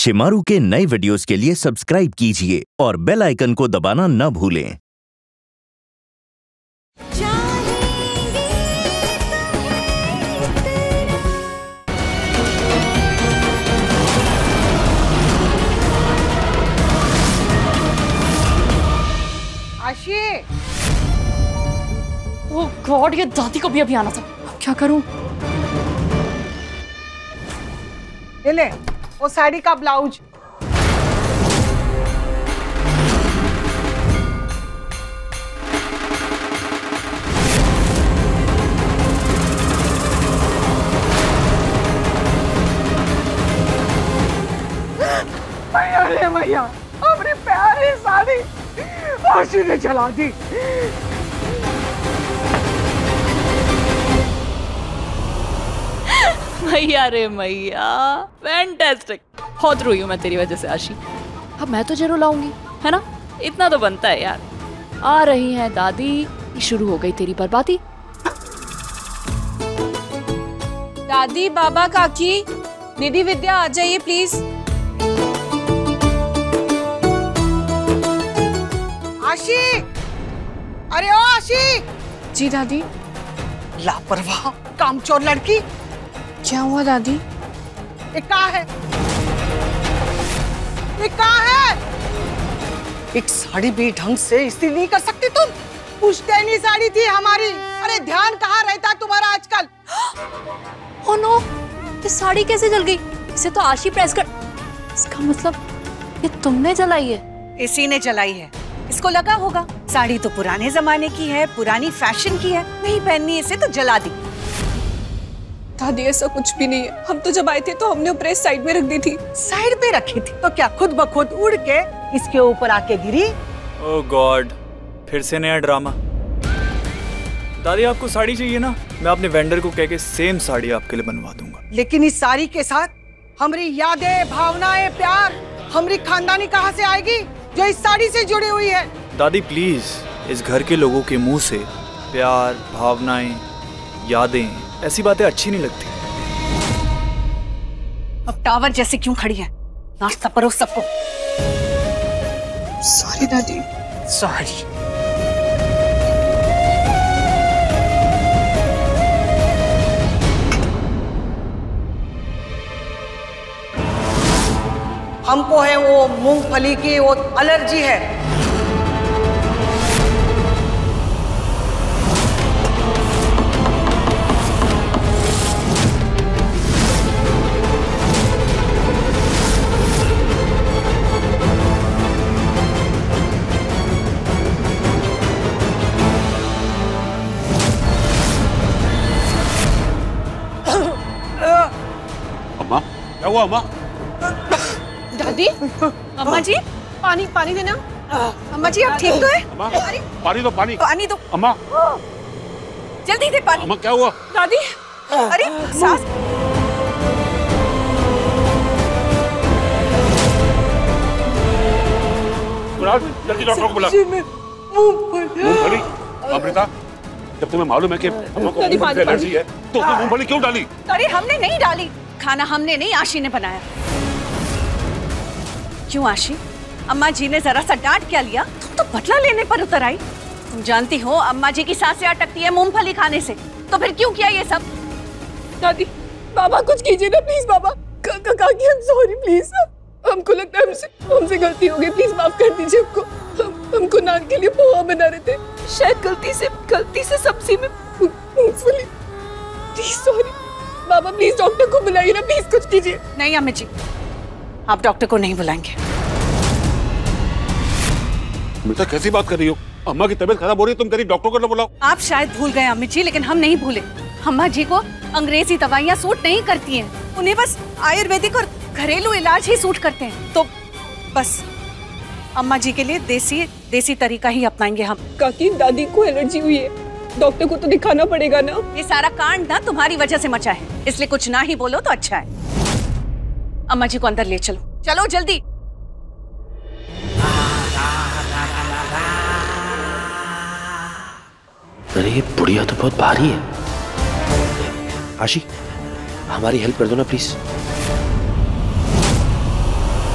शिमारू के नए वीडियोस के लिए सब्सक्राइब कीजिए और बेल आइकन को दबाना न भूलें। आशी, ओह गॉड, ये दादी को भी अभी आना था। अब क्या करूं? ये ले वो साड़ी का ब्लाउज। अरे मैया, अपनी प्यारी साड़ी आशी ने जला दी। मैया रे मैया, फैंटास्टिक। बहुत रोई हूँ मैं तेरी वजह से आशी। अब मैं तुझे रुलाऊंगी, है ना? इतना तो बनता है यार। आ रही है दादी, शुरू हो गई तेरी बर्बादी। दादी, बाबा, काकी, निधि, विद्या आ जाइए प्लीज। आशी, अरे ओ आशी। जी दादी। लापरवाह कामचोर लड़की। क्या हुआ दादी? ये क्या है? ये क्या है? एक साड़ी भी ढंग से इस्त्री नहीं कर सकती तुम? पुश्तैनी साड़ी थी हमारी। अरे ध्यान कहाँ रहता है तुम्हारा आजकल? ओह नो, ये साड़ी कैसे जल गई? इसे तो आशी प्रेस कर। इसका मतलब ये तुमने जलाई है? इसी ने जलाई है। इसको लगा होगा साड़ी तो पुराने जमाने की है, पुरानी फैशन की है, नहीं पहननी इसे तो जला दी। दादी ऐसा कुछ भी नहीं है। हम तो जब आए थे तो हमने प्रेस साइड में रख दी थी। साइड पे रखी थी तो क्या खुद ब खुद उड़ के इसके ऊपर आके गिरी? ओह गॉड, फिर से नया ड्रामा। दादी आपको साड़ी चाहिए ना, मैं अपने वेंडर को कह के सेम साड़ी आपके लिए बनवा दूंगा। लेकिन इस साड़ी के साथ हमारी यादें, भावनाएं, प्यार, हमारी खानदानी कहाँ से आएगी जो इस साड़ी से जुड़ी हुई है? दादी प्लीज, इस घर के लोगों के मुंह से प्यार, भावनाएं, यादें, ऐसी बातें अच्छी नहीं लगती। अब टावर जैसे क्यों खड़ी है? नाश्ता परोस सबको। सॉरी दादी। सॉरी। हमको है वो मूंगफली की वो एलर्जी है। अम्मा, क्या हुआ अम्मा? दादी, अम्मा जी, पानी पानी देना। अम्मा जी आप ठीक तो है? अम्मा, पानी दो, पानी। पानी दो। अम्मा, जल्दी दे पानी। अम्मा क्या हुआ? दादी, अरे सांस। कुणाल, जल्दी डॉक्टर को बुला। मूंगफली, अमृता, जब तुम्हें मालूम है कि अम्मा को मूंगफली से एलर्जी है, तो उसने मूंगफली क्यों डाली? अरे हमने नहीं डाली, खाना हमने नहीं, आशी ने बनाया। क्यों आशी, अम्मा जी ने जरा सा डांट क्या लिया? तुम तो बदला लेने पर उतर आई। तुम जानती हो अम्मा जी की सांसें अटकती है मूंगफली खाने से, तो फिर क्यों किया ये सब? दादी, बाबा कुछ कीजिए ना प्लीज। बाबा, काकी हम सॉरी प्लीज। हमको लगता है हमसे गलती हो गई, प्लीज माफ कर दीजिए हमको। हम कुनाल के लिए पोहा बना रहे थे, शायद गलती से सब्जी में मूंगफली। Please sorry. बाबा प्लीज डॉक्टर को बुलाइए ना, प्लीज कुछ कीजिए। नहीं अमित जी, आप डॉक्टर को नहीं बुलाएंगे। अमृता कैसी बात कर रही हो? अम्मा की तबीयत खराब हो रही है, तुम कह रही डॉक्टर को ना बुलाओ। आप शायद भूल गए अमित जी, लेकिन हम नहीं भूले। अम्मा जी को अंग्रेजी दवाइयाँ सूट नहीं करती हैं, उन्हें बस आयुर्वेदिक और घरेलू इलाज ही सूट करते हैं। तो बस अम्मा जी के लिए देसी तरीका ही अपनाएंगे हम। काकी, दादी को एलर्जी हुई है, डॉक्टर को तो दिखाना पड़ेगा ना। ये सारा कांड ना तुम्हारी वजह से मचा है, इसलिए कुछ ना ही बोलो तो अच्छा है। अम्मा जी को अंदर ले चलो, चलो जल्दी। अरे ये बुढ़िया तो बहुत भारी है। आशी, हमारी हेल्प कर दो ना प्लीज।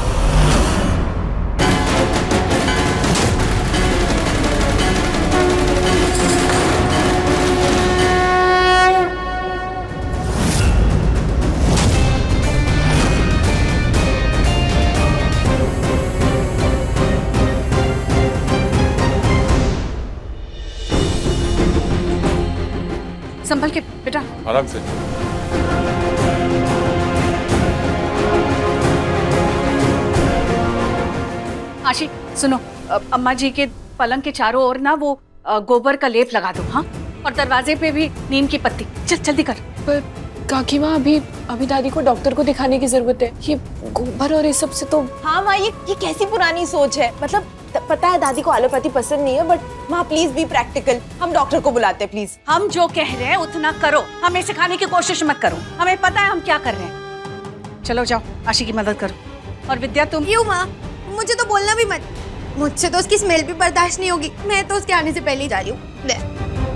संभल के बेटा, आराम से। आशी सुनो, अम्मा जी के पलंग के चारों ओर ना वो गोबर का लेप लगा दो, हाँ? और दरवाजे पे भी नीम की पत्ती। चल जल्दी कर। पर काकी माँ, अभी दादी को डॉक्टर को दिखाने की जरूरत है। ये गोबर और ये सब से तो। हाँ माँ, ये कैसी पुरानी सोच है। मतलब पता है दादी को एलोपैथी पसंद नहीं है, बट माँ प्लीज बी प्रैक्टिकल। हम डॉक्टर को बुलाते हैं प्लीज। हम जो कह रहे हैं उतना करो, हमें सिखाने की कोशिश मत करो। हमें पता है हम क्या कर रहे हैं। चलो जाओ, आशी की मदद करो। और विद्या तुम? क्यों माँ, मुझे तो बोलना भी मत। मुझसे तो उसकी स्मेल भी बर्दाश्त नहीं होगी। मैं तो उसके आने से पहले ही जा रही हूँ।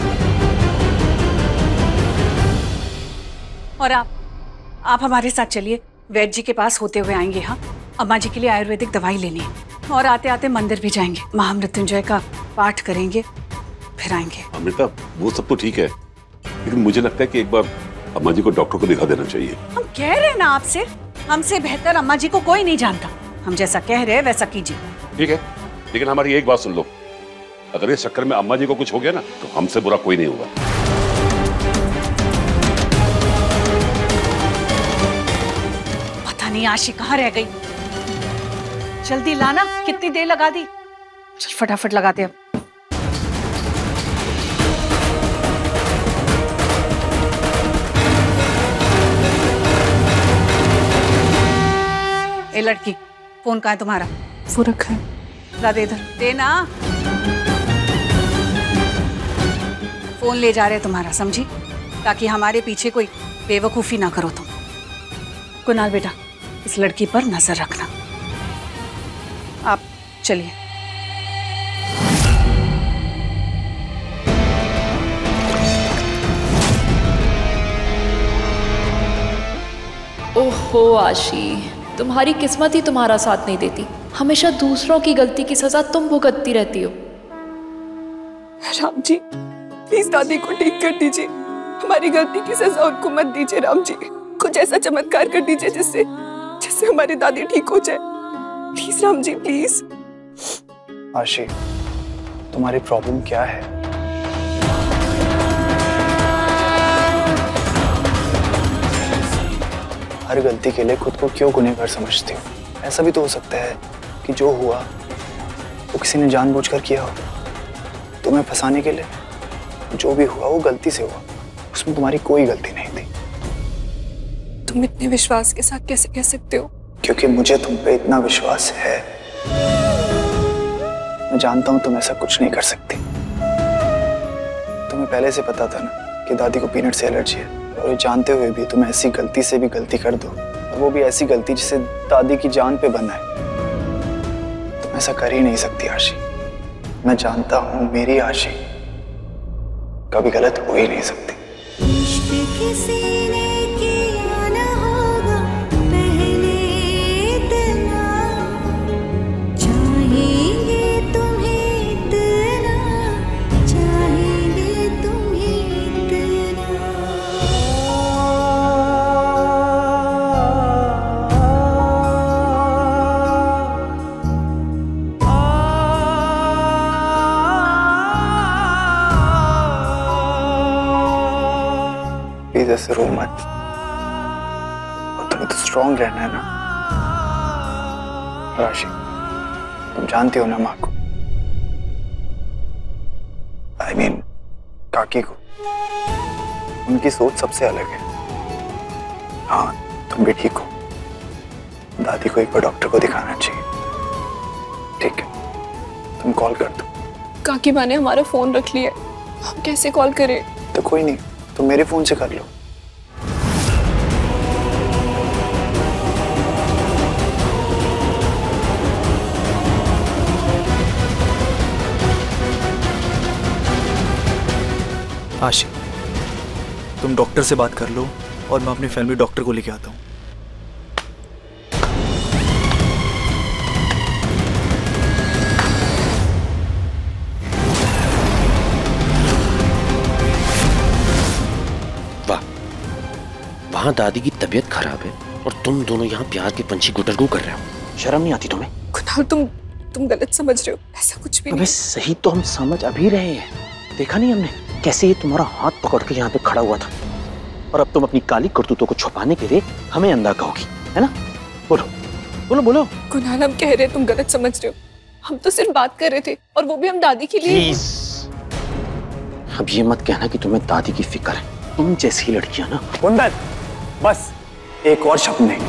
और आप हमारे साथ चलिए, वैद्य जी के पास होते हुए आएंगे। हाँ, अम्मा जी के लिए आयुर्वेदिक दवाई लेनी है और आते आते मंदिर भी जाएंगे, महामृत्युंजय का पाठ करेंगे, फिर आएंगे। अमृता, वो सब तो ठीक है, लेकिन मुझे लगता है कि एक बार अम्मा जी को डॉक्टर को दिखा देना चाहिए। हम कह रहे हैं ना आपसे, हमसे बेहतर अम्मा जी को कोई नहीं जानता। हम जैसा कह रहे हैं वैसा कीजिए। ठीक है, लेकिन हमारी एक बात सुन लो, अगर इस चक्कर में अम्मा जी को कुछ हो गया ना, तो हमसे बुरा कोई नहीं होगा। पता नहीं आशी कहाँ रह गई। जल्दी लाना, कितनी देर लगा दी। चल फटाफट लगाते अब। ए लड़की, फोन कहाँ है तुम्हारा? वो रखा है। ला दे इधर, देना। फोन ले जा रहे तुम्हारा, समझी? ताकि हमारे पीछे कोई बेवकूफी ना करो तुम। कुणाल बेटा, इस लड़की पर नजर रखना। आप चलिए। ओहो आशी, तुम्हारी किस्मत ही तुम्हारा साथ नहीं देती। हमेशा दूसरों की गलती की सजा तुम भुगतती रहती हो। राम जी, प्लीज दादी को ठीक कर दीजिए। हमारी गलती की सजा उनको मत दीजिए। राम जी, कुछ ऐसा चमत्कार कर दीजिए जिससे हमारी दादी ठीक हो जाए। Please Ram ji, please. आशी, तुम्हारी प्रॉब्लम क्या है? हर गलती के लिए खुद को क्यों गुनहगार समझती हो? ऐसा भी तो हो सकता है कि जो हुआ वो किसी ने जानबूझकर किया हो, तुम्हें फंसाने के लिए। जो भी हुआ वो गलती से हुआ, उसमें तुम्हारी कोई गलती नहीं थी। तुम इतने विश्वास के साथ कैसे कह सकते हो? क्योंकि मुझे तुम पे इतना विश्वास है। मैं जानता हूं तुम ऐसा कुछ नहीं कर सकती। तुम्हें पहले से पता था ना कि दादी को पीनट से एलर्जी है, और ये जानते हुए भी तुम ऐसी गलती से भी गलती कर दो, और वो भी ऐसी गलती जिससे दादी की जान पे बना है। तुम ऐसा कर ही नहीं सकती आशी। मैं जानता हूं मेरी आशी कभी गलत हो ही नहीं सकती। ऐसे रो मत, और तुम्हें तो स्ट्रॉन्ग रहना है ना आशी। तुम जानती हो ना माँ को, I mean, काकी को। उनकी सोच सबसे अलग है। हाँ, तुम भी ठीक हो। दादी को एक बार डॉक्टर को दिखाना चाहिए। ठीक है, तुम कॉल कर दो। काकी माँ ने हमारा फोन रख लिया, हम कैसे कॉल करें? तो कोई नहीं, तुम मेरे फोन से कर लो। आशी, तुम डॉक्टर से बात कर लो और मैं अपनी फैमिली डॉक्टर को लेके आता हूँ। वाह, वहां दादी की तबीयत खराब है और तुम दोनों यहाँ प्यार के पंछी गुटरगू कर रहे हो। शर्म नहीं आती तुम्हें? कुणाल, तुम गलत समझ रहे हो। ऐसा कुछ भी नहीं। सही तो हम समझ अभी रहे हैं। देखा नहीं हमने कैसे ये तुम्हारा हाथ पकड़ के यहाँ पे खड़ा हुआ था, और अब तुम अपनी काली करतूतों को छुपाने के लिए हमें अंधा कहोगी, है ना? बोलो बोलो बोलो। कुणाल, हम कह रहे हैं, तुम गलत समझ रहे हो। हम तो सिर्फ बात कर रहे थे, और वो भी हम दादी के लिए। अब ये मत कहना कि तुम्हें दादी की फिक्र है। तुम जैसी लड़कियां ना। कुंदन, बस एक और शब्द नहीं।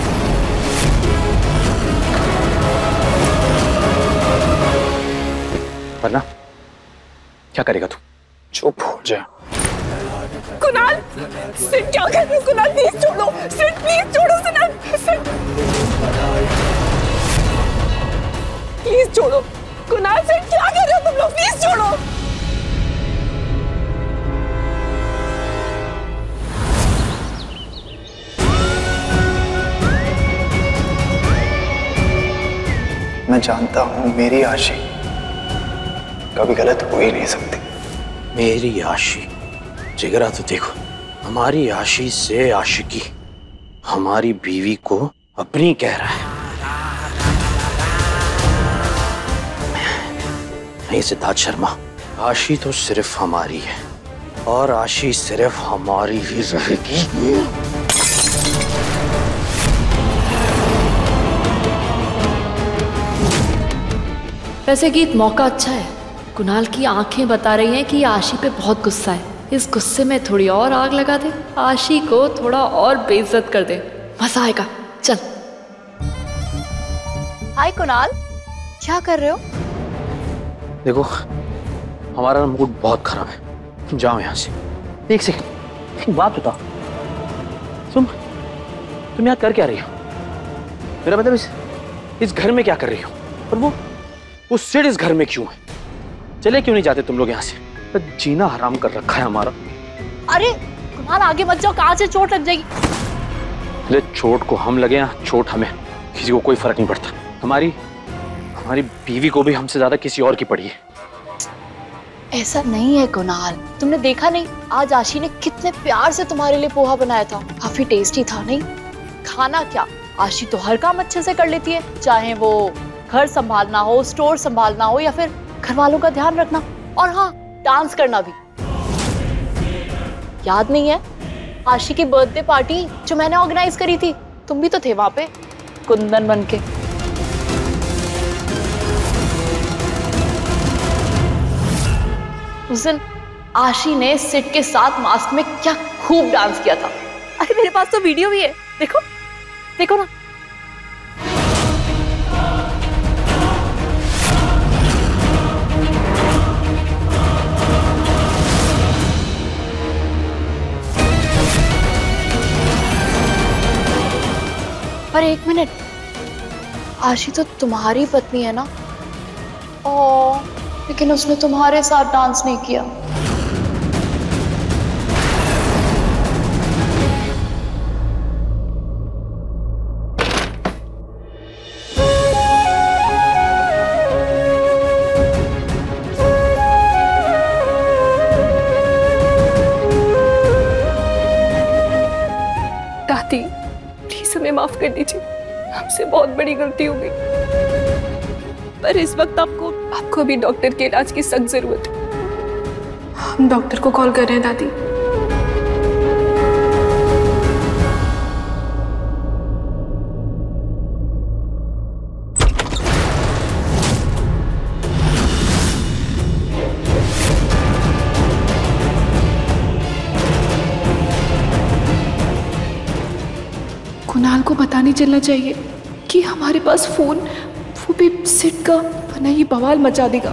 वरना क्या करेगा तू? चुप हो जा। कुणाल, सिड क्या कर रहे हो? कुणाल प्लीज छोड़ो, सिड प्लीज छोड़ो, सिड प्लीज छोड़ो। कुणाल, सिड क्या कर रहे हो तुम लोग? प्लीज छोड़ो। मैं जानता हूं मेरी आशी कभी गलत हो ही नहीं सकती। मेरी आशी, जिगरा तो देखो, हमारी आशी से आशिकी हमारी बीवी को अपनी कह रहा है। नहीं सिद्धार्थ शर्मा, आशी तो सिर्फ हमारी है और आशी सिर्फ हमारी ही रहेगी। वैसे गीत मौका अच्छा है। कुणाल की आंखें बता रही हैं कि आशी पे बहुत गुस्सा है। इस गुस्से में थोड़ी और आग लगा दे, आशी को थोड़ा और बेइज्जत कर दे, मजा आएगा। चल। हाय कुणाल, क्या कर रहे हो? देखो, हमारा मूड बहुत खराब है, जाओ यहाँ से। एक सेकंड, एक बात बता, तुम यहाँ कर क्या रही हो? मेरा मतलब इस घर में क्या कर रही हो? और वो सिड इस घर में क्यों है? चले क्यों नहीं जाते तुम लोग यहाँ से? तो जीना हराम कर रखा है हमारा। अरे कुणाल, आगे मत जाओ, कहाँ से चोट लग जाएगी। अरे चोट को हम लगे या चोट हमें, किसी को कोई फर्क नहीं पड़ता। हमारी बीवी को भी हमसे ज्यादा किसी और की पड़ी है। ऐसा नहीं है कुणाल, तुमने देखा नहीं आज आशी ने कितने प्यार से तुम्हारे लिए पोहा बनाया था, काफी टेस्टी था। नहीं खाना क्या, आशी तो हर काम अच्छे से कर लेती है, चाहे वो घर संभालना हो, स्टोर संभालना हो, या फिर घर वालों का ध्यान रखना, और हाँ डांस करना भी। याद नहीं है आशी की बर्थडे पार्टी जो मैंने ऑर्गेनाइज करी थी? तुम भी तो थे वहां पे कुंदन बनके। उस दिन आशी ने सिड के साथ मास्क में क्या खूब डांस किया था। अरे मेरे पास तो वीडियो भी है, देखो देखो ना। पर एक मिनट, आशी तो तुम्हारी पत्नी है ना? ओ, लेकिन उसने तुम्हारे साथ डांस नहीं किया। दादी प्लीज हमें माफ कर दीजिए, हमसे बहुत बड़ी गलती हो गई। पर इस वक्त आपको अभी डॉक्टर के इलाज की सख्त जरूरत है। हम डॉक्टर को कॉल कर रहे हैं दादी। कुणाल को पता नहीं चलना चाहिए कि हमारे पास फोन, वो भी सिड का, वरना ये बवाल मचा देगा।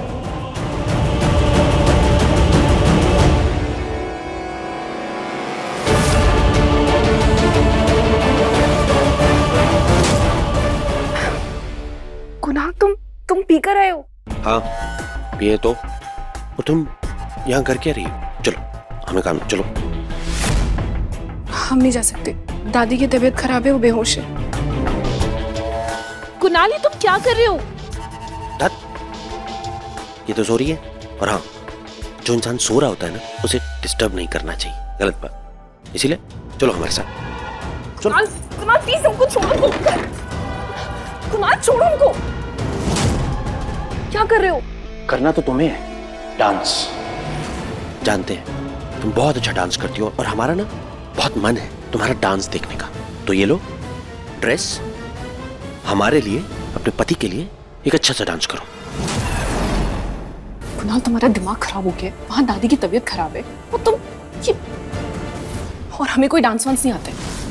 कुणाल, तुम पी कर आए हो? हाँ पिए तो। और तुम यहाँ कर क्या रही हो? चलो हमें काम, चलो। हम नहीं जा सकते, दादी की तबीयत खराब है, वो बेहोश है। कुणाल, तुम क्या कर रहे हो? ये तो सो रही है, और हाँ, जो इंसान सो रहा होता है ना, उसे डिस्टर्ब नहीं करना चाहिए, गलत बात। इसीलिए चलो हमारे साथ। कुणाल, प्लीज हमको छोड़ो। कुणाल छोड़ो हमको। क्या कर रहे हो? करना तो तुम्हें है, डांस। जानते हैं तुम बहुत अच्छा डांस करती हो और हमारा ना बहुत मन है तुम्हारा डांस देखने का। तो ये लो ड्रेस, हमारे लिए, अपने पति के लिए एक अच्छा सा डांस करो। कुणाल तुम्हारा दिमाग खराब हो गया, वहां दादी की तबीयत खराब है और तुम ये, और हमें कोई डांस वांस नहीं आते।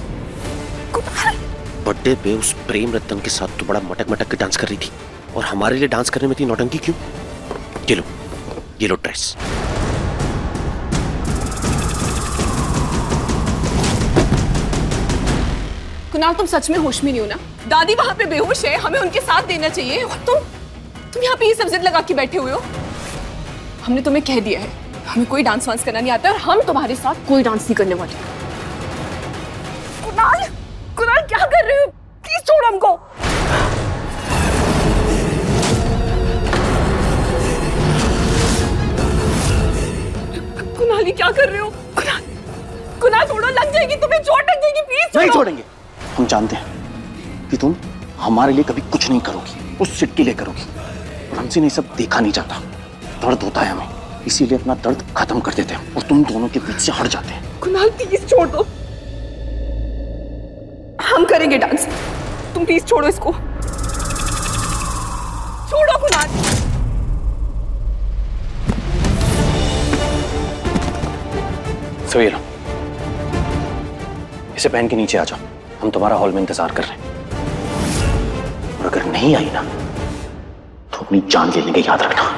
बर्थडे पे उस प्रेम रतन के साथ तो बड़ा मटक मटक के डांस कर रही थी और हमारे लिए डांस करने में इतनी नौटंकी क्यों? ये लो ड्रेस। कुणाल तुम सच में होश में नहीं हो ना? दादी वहां पे बेहोश है, हमें उनके साथ देना चाहिए और तुम यहाँ पे ये सब जिद लगा के बैठे हुए हो। हमने तुम्हें कह दिया है हमें कोई डांस वांस करना नहीं आता और हम तुम्हारे साथ कोई डांस नहीं करने वाले। कुणाल क्या कर रहे हो? प्लीज छोड़ हमको। कुणाल क्या कर रहे हो? कुणाल छोड़ो, लग जाएगी तुम्हें, चोट लग जाएगी, प्लीज नहीं छोड़ेंगे। हम जानते हैं कि तुम हमारे लिए कभी कुछ नहीं करोगी, उस सिट के लिए करोगी और हमसे नहीं सब देखा नहीं जाता। दर्द होता है हमें, इसीलिए अपना दर्द खत्म कर देते हैं और तुम दोनों के बीच से हट जाते हैं। कुणाल प्लीज छोड़ दो, हम करेंगे डांस, तुम प्लीज छोड़ो इसको, छोड़ो कुणाल। सो ये लो, इसे पहन के नीचे आ जाओ, हम तुम्हारा हॉल में इंतजार कर रहे हैं। और अगर नहीं आई ना तो अपनी जान ले लेंगे, याद रखना।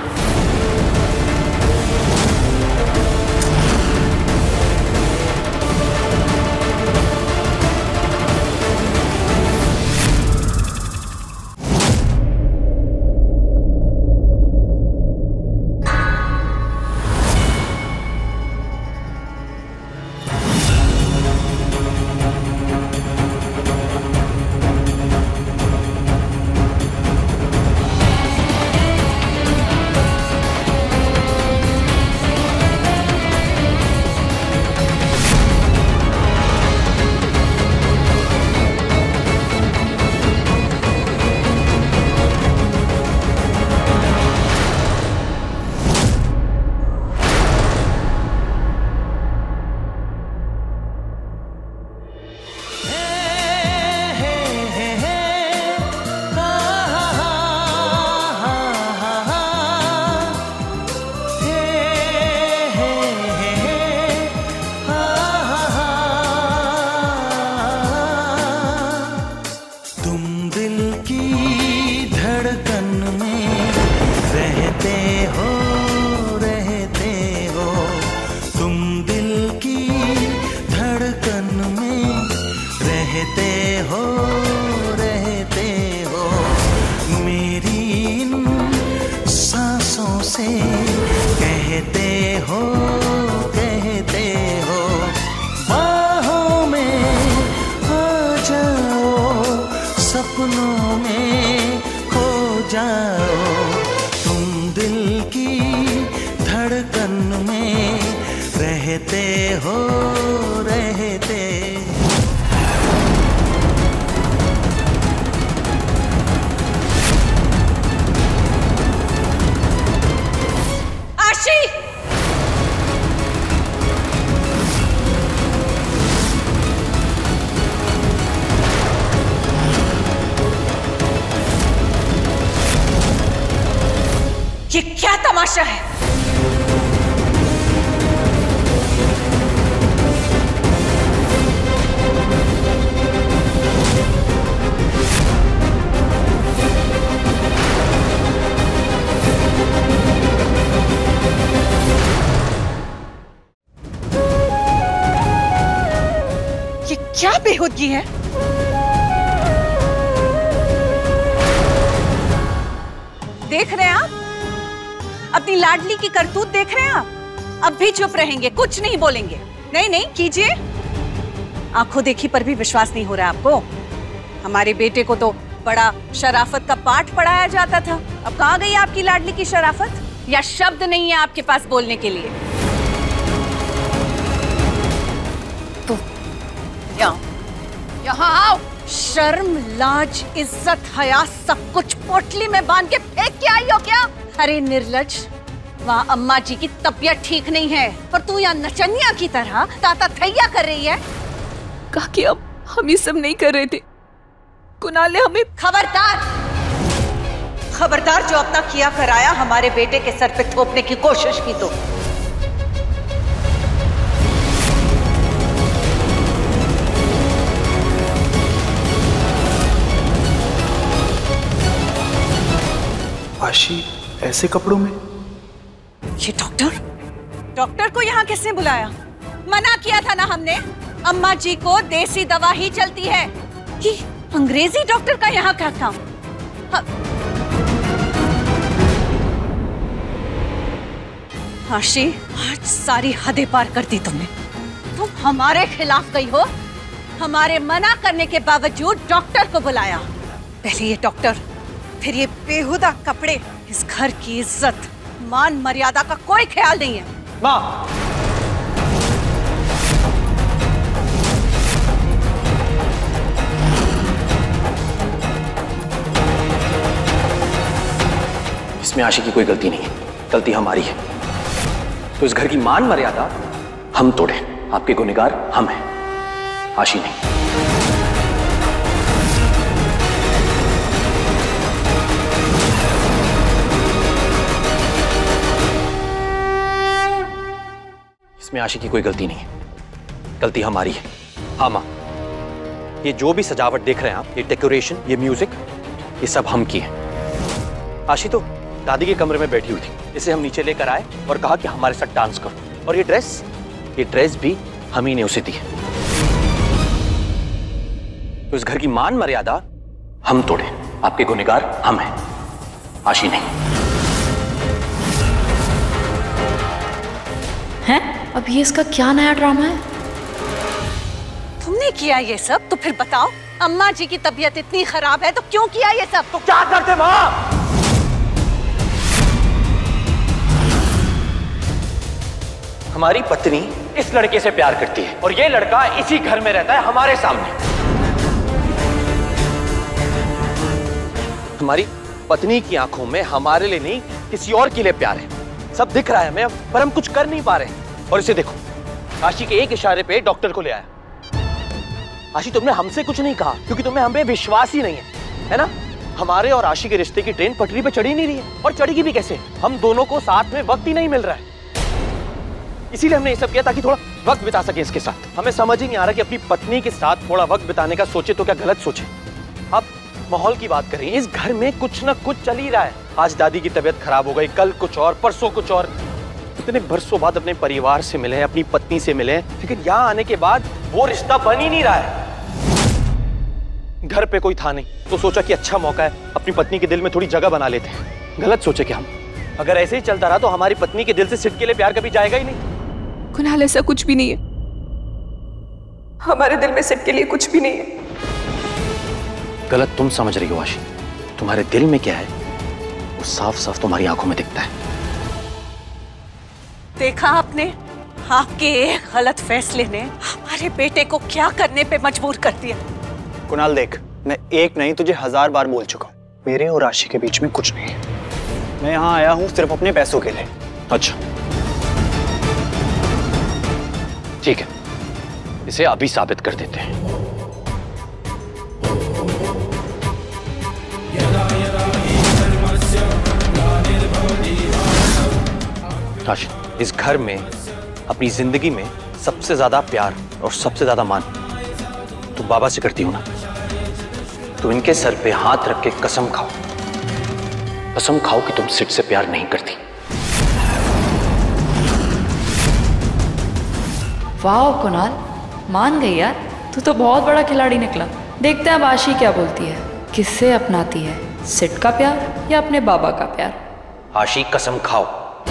ये क्या तमाशा है? ये क्या बेहूदगी है? देख रहे हैं आप? अपनी लाडली की करतूत देख रहे हैं आप? अब भी चुप रहेंगे, कुछ नहीं बोलेंगे? नहीं नहीं कीजिए। आंखों देखी पर भी विश्वास नहीं हो रहा आपको? हमारे बेटे को तो बड़ा शराफत का पाठ पढ़ाया जाता था, अब कहाँ गई आपकी लाडली की शराफत? या शब्द नहीं है आपके पास बोलने के लिए? तो यहाँ आओ। शर्म लाज इज्जत हया सब कुछ पोटली में बांध के फेंक के आई हो क्या? अरे निर्लज, वहाँ अम्मा जी की तबीयत ठीक नहीं है और तू यहाँ नचनिया की तरह ताता थैया कर रही है। काकी अब हम ये सब नहीं कर रहे थे, कुणाल ने हमें। खबरदार, खबरदार, जो अपना किया कराया हमारे बेटे के सर पे थोपने की कोशिश की तो। आशी ऐसे कपड़ों में? ये डॉक्टर, डॉक्टर को यहाँ किसने बुलाया? मना किया था ना हमने, अम्मा जी को देसी दवा ही चलती है। ये अंग्रेजी डॉक्टर का यहाँ क्या काम? आशी, आज सारी हदें पार कर दी तुमने। तुम हमारे खिलाफ गई हो, हमारे मना करने के बावजूद डॉक्टर को बुलाया। पहले ये डॉक्टर, फिर ये बेहुदा कपड़े। इस घर की इज्जत मान मर्यादा का कोई ख्याल नहीं है। माँ, इसमें आशी की कोई गलती नहीं है, गलती हमारी है। तो इस घर की मान मर्यादा हम तोड़े, आपके गुनहगार हम हैं, आशी नहीं। इसमें आशी की कोई गलती नहीं है, गलती हमारी है। हाँ माँ, ये जो भी सजावट देख रहे हैं आप, ये डेकोरेशन, ये म्यूजिक, ये सब हम की है। आशी तो दादी के कमरे में बैठी हुई थी, इसे हम नीचे लेकर आए और कहा कि हमारे साथ डांस करो। और ये ड्रेस भी हम ही ने उसे दी है। तो इस घर की मान मर्यादा हम तोड़े, आपके गुनहगार हम हैं, आशी नहीं। हैं? अब ये इसका क्या नया ड्रामा है? तुमने किया ये सब तो फिर बताओ, अम्मा जी की तबीयत इतनी खराब है तो क्यों किया ये सब? तो क्या करते माँ? हमारी पत्नी इस लड़के से प्यार करती है और ये लड़का इसी घर में रहता है हमारे सामने। हमारी पत्नी की आंखों में हमारे लिए नहीं, किसी और के लिए प्यार है। सब दिख रहा है हमें, पर हम कुछ कर नहीं पा रहे। और इसे देखो, आशी के एक इशारे पे डॉक्टर को ले आया। आशी, तुमने हमसे कुछ नहीं कहा क्योंकि तुम्हें हमें विश्वास ही नहीं है ना? हमारे और आशी के रिश्ते की ट्रेन पटरी पे चढ़ी नहीं रही है, और चढ़ेगी भी कैसे? हम दोनों को साथ में वक्त ही नहीं मिल रहा है। इसीलिए हमने ये सब किया ताकि थोड़ा वक्त बिता सके इसके साथ। हमें समझ ही नहीं आ रहा कि अपनी पत्नी के साथ थोड़ा वक्त बिताने का सोचे तो क्या गलत सोचे। अब माहौल की बात करें, इस घर में कुछ ना कुछ चल ही रहा है। आज दादी की तबीयत खराब हो गई, कल कुछ और, परसों कुछ और। इतने बरसों बाद अपने परिवार से मिले, अपनी पत्नी से मिले, लेकिन यहाँ आने के बाद वो रिश्ता बन ही नहीं रहा है। घर पे कोई था नहीं तो सोचा कि अच्छा मौका है, अपनी पत्नी के दिल में थोड़ी जगह बना लेते हैं। गलत सोचे कि हम, अगर ऐसे ही चलता रहा तो हमारी पत्नी के दिल से सिट के लिए प्यार कभी जाएगा ही नहीं। कुणाल, ऐसा कुछ भी नहीं है, हमारे दिल में सिट के लिए कुछ भी नहीं है। गलत तुम समझ रही हो आशी। तुम्हारे दिल में क्या है वो साफ साफ तुम्हारी आंखों में दिखता है। देखा आपने, आपके एक गलत फैसले ने हमारे बेटे को क्या करने पे मजबूर कर दिया। कुणाल देख, मैं एक नहीं तुझे 1000 बार बोल चुका हूँ, मेरे और आशी के बीच में कुछ नहीं है। मैं यहाँ आया हूँ सिर्फ अपने पैसों के लिए। अच्छा ठीक है, इसे अभी साबित कर देते हैं। आशी, इस घर में, अपनी जिंदगी में सबसे ज्यादा प्यार और सबसे ज्यादा मान तुम बाबा से करती हो ना? तो इनके सर पे हाथ रख के कसम खाओ, कसम खाओ कि तुम सिट से प्यार नहीं करती। वाह कुणाल, मान गई यार, तू तो बहुत बड़ा खिलाड़ी निकला। देखते हैं अब आशी क्या बोलती है, किससे अपनाती है, सिट का प्यार या अपने बाबा का प्यार। आशी, कसम खाओ।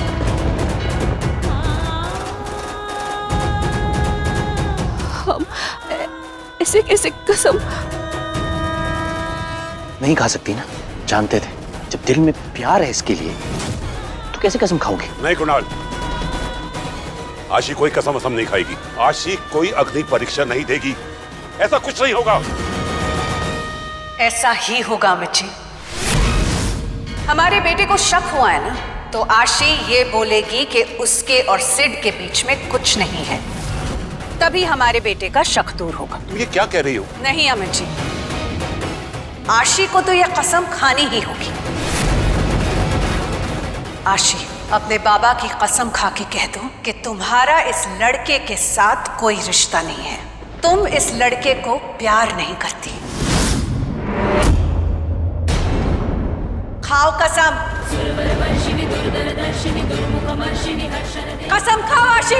हम ऐसे कैसे कसम? नहीं खा सकती ना, जानते थे। जब दिल में प्यार है इसके लिए तो कैसे कसम खाओगे? नहीं कुणाल, आशी कोई कसम वसम नहीं खाएगी। आशी कोई अग्नि परीक्षा नहीं देगी, ऐसा कुछ नहीं होगा। ऐसा ही होगा अमित जी। हमारे बेटे को शक हुआ है ना तो आशी ये बोलेगी कि उसके और सिड के बीच में कुछ नहीं है, तभी हमारे बेटे का शक दूर होगा। तुम ये क्या कह रही हो? नहीं अमित जी, आशी को तो ये कसम खानी ही होगी। आशी, अपने बाबा की कसम खा के कह दो कि तुम्हारा इस लड़के के साथ कोई रिश्ता नहीं है, तुम इस लड़के को प्यार नहीं करती। खाओ कसम। कसम खाओ आशी।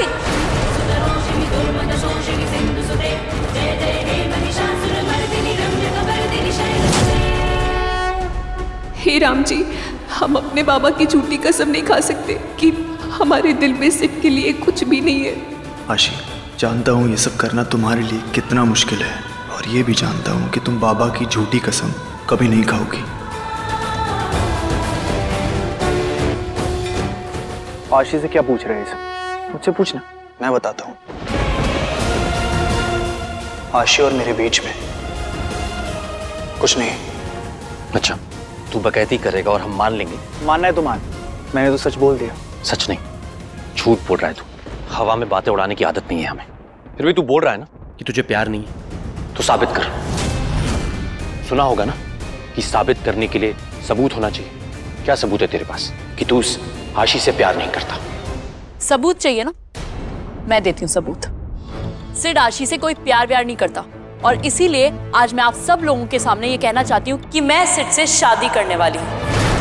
हे राम जी, हम अपने बाबा की झूठी कसम नहीं खा सकते कि हमारे दिल में सिड के लिए कुछ भी नहीं है। आशी, जानता हूँ ये सब करना तुम्हारे लिए कितना मुश्किल है, और ये भी जानता हूँ कि तुम बाबा की झूठी कसम कभी नहीं खाओगी। आशी से क्या पूछ रहे हैं सब? मुझसे पूछना, मैं बताता हूँ। आशी और मेरे बीच में कुछ नहीं। अच्छा, तू बकैती करेगा और हम मान लेंगे? मानना है तो मान, मैंने तो सच बोल दिया। सच नहीं, झूठ बोल रहा है तू। हवा में बातें उड़ाने की आदत नहीं है हमें। फिर भी तू बोल रहा है ना कि तुझे प्यार नहीं है, तो साबित कर। सुना होगा ना कि साबित करने के लिए सबूत होना चाहिए। क्या सबूत है तेरे पास कि तू उस आशी से प्यार नहीं करता? सबूत चाहिए ना, मैं देती हूँ सबूत। सिड आशी से कोई प्यार व्यार नहीं करता, और इसीलिए आज मैं आप सब लोगों के सामने ये कहना चाहती हूँ कि मैं सिड से शादी करने वाली हूँ।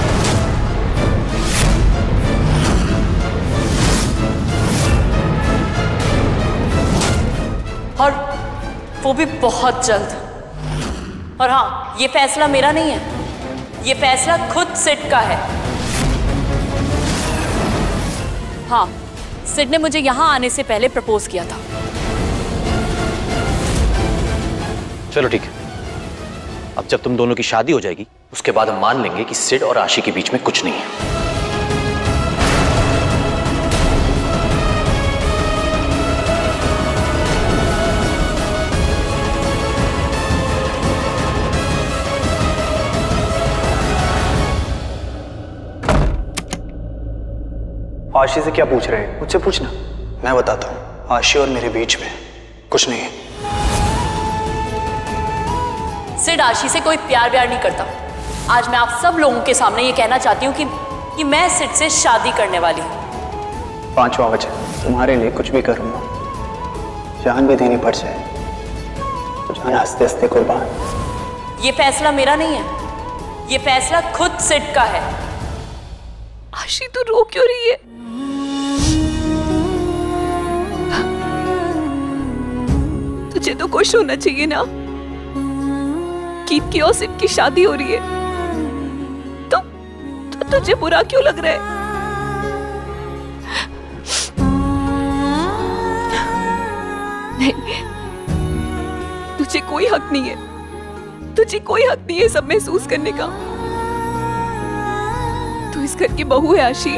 और वो भी बहुत जल्द। और हाँ, ये फैसला मेरा नहीं है, ये फैसला खुद सिड का है। हाँ, सिड ने मुझे यहां आने से पहले प्रपोज किया था। चलो ठीक है, अब जब तुम दोनों की शादी हो जाएगी उसके बाद हम मान लेंगे कि सिड और आशी के बीच में कुछ नहीं है। आशी से क्या पूछ रहे हैं? मुझसे पूछना, मैं बताता हूँ। आशी और मेरे बीच में कुछ नहीं है। सिड आशी से कोई प्यार व्यार नहीं करता। आज मैं आप सब लोगों के सामने ये कहना चाहती हूँ कि मैं सिड से शादी करने वाली हूँ। 5वां वचन, तुम्हारे लिए कुछ भी करूंगा, जान भी देनी पड़ जाए तो जान हंसते हंसते कुर्बान। ये फैसला मेरा नहीं है, ये फैसला खुद सिड का है। आशी, तू रो क्यों रही है? तुझे तो खुश होना चाहिए ना कि की और सिड की शादी हो रही है, तो तुझे बुरा क्यों लग रहा है? नहीं, तुझे कोई हक नहीं है, तुझे कोई हक नहीं है सब महसूस करने का। तू इस घर की बहू है आशी,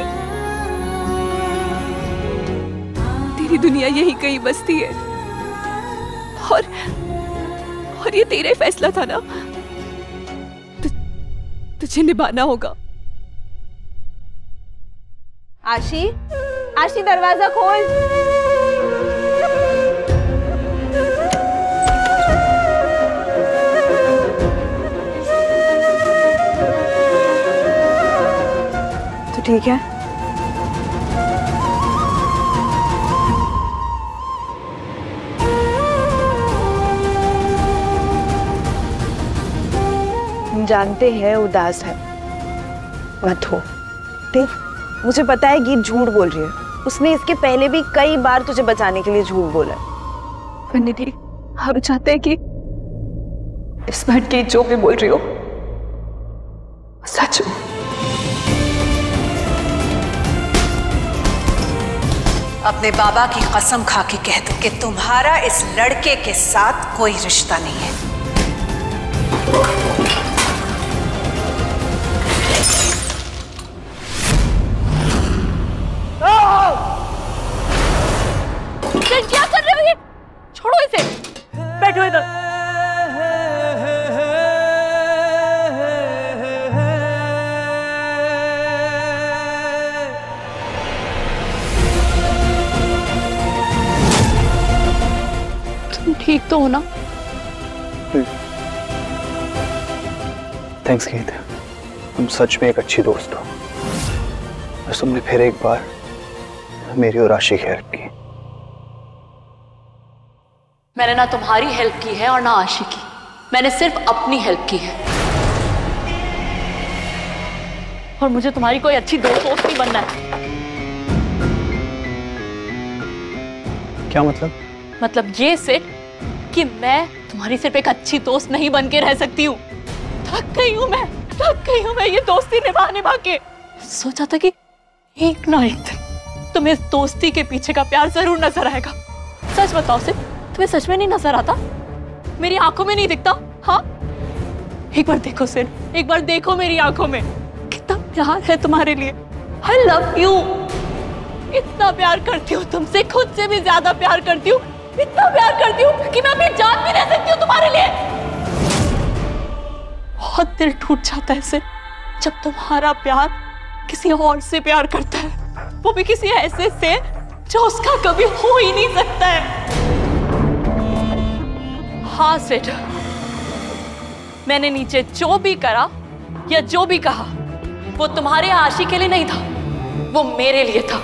तेरी दुनिया यही कहीं बसती है, और ये तेरा फैसला था ना, तुझे निभाना होगा। आशी, आशी दरवाजा खोल। तो ठीक है, हम जानते हैं उदास है, मत हो। देख, मुझे पता है गीत झूठ बोल रही है, उसने इसके पहले भी कई बार तुझे बचाने के लिए झूठ बोला है। पर निधि, हम चाहते हैं कि इस बार गीत जो भी बोल रही हो सच हो। अपने बाबा की कसम खा के कह दो कि तुम्हारा इस लड़के के साथ कोई रिश्ता नहीं है। क्या कर रहे हो ये? छोड़ो इसे, बैठो इधर। ठीक तो हो ना? थैंक्स गीत, तुम सच में एक अच्छी दोस्त हो। बस तुमने फिर एक बार मेरी और आशी की हेल्प की। मैंने ना तुम्हारी हेल्प की है और ना आशी की, मैंने सिर्फ अपनी हेल्प की है। और मुझे तुम्हारी कोई अच्छी दोस्त नहीं बनना है। क्या मतलब? मतलब ये सिर्फ कि मैं तुम्हारी सिर्फ एक अच्छी दोस्त नहीं बन के रह सकती हूँ। थक गई हूँ मैं ये दोस्ती निभा के। सोचा था कि एक ना एक दिन तुम्हें इस दोस्ती के पीछे का प्यार जरूर नजर आएगा। सच बताओ सिर्फ, तुम्हें सच में नहीं नजर आता? मेरी आंखों में नहीं दिखता? हाँ, एक बार देखो सिर्फ, एक बार देखो मेरी आंखों में, कितना प्यार है तुम्हारे लिए। आई लव यू, इतना प्यार करती हूँ तुमसे, खुद से भी ज्यादा प्यार करती हूँ, इतना प्यार करती हूँ कि मैं अपनी जान भी दे सकती हूँ तुम्हारे लिए। बहुत दिल टूट जाता है सिर्फ जब तुम्हारा प्यार किसी और से प्यार करता है, वो भी किसी ऐसे से जो उसका कभी हो ही नहीं सकता है। हाँ सेठ, मैंने नीचे जो भी करा या जो भी कहा वो तुम्हारे आशी के लिए नहीं था, वो मेरे लिए था।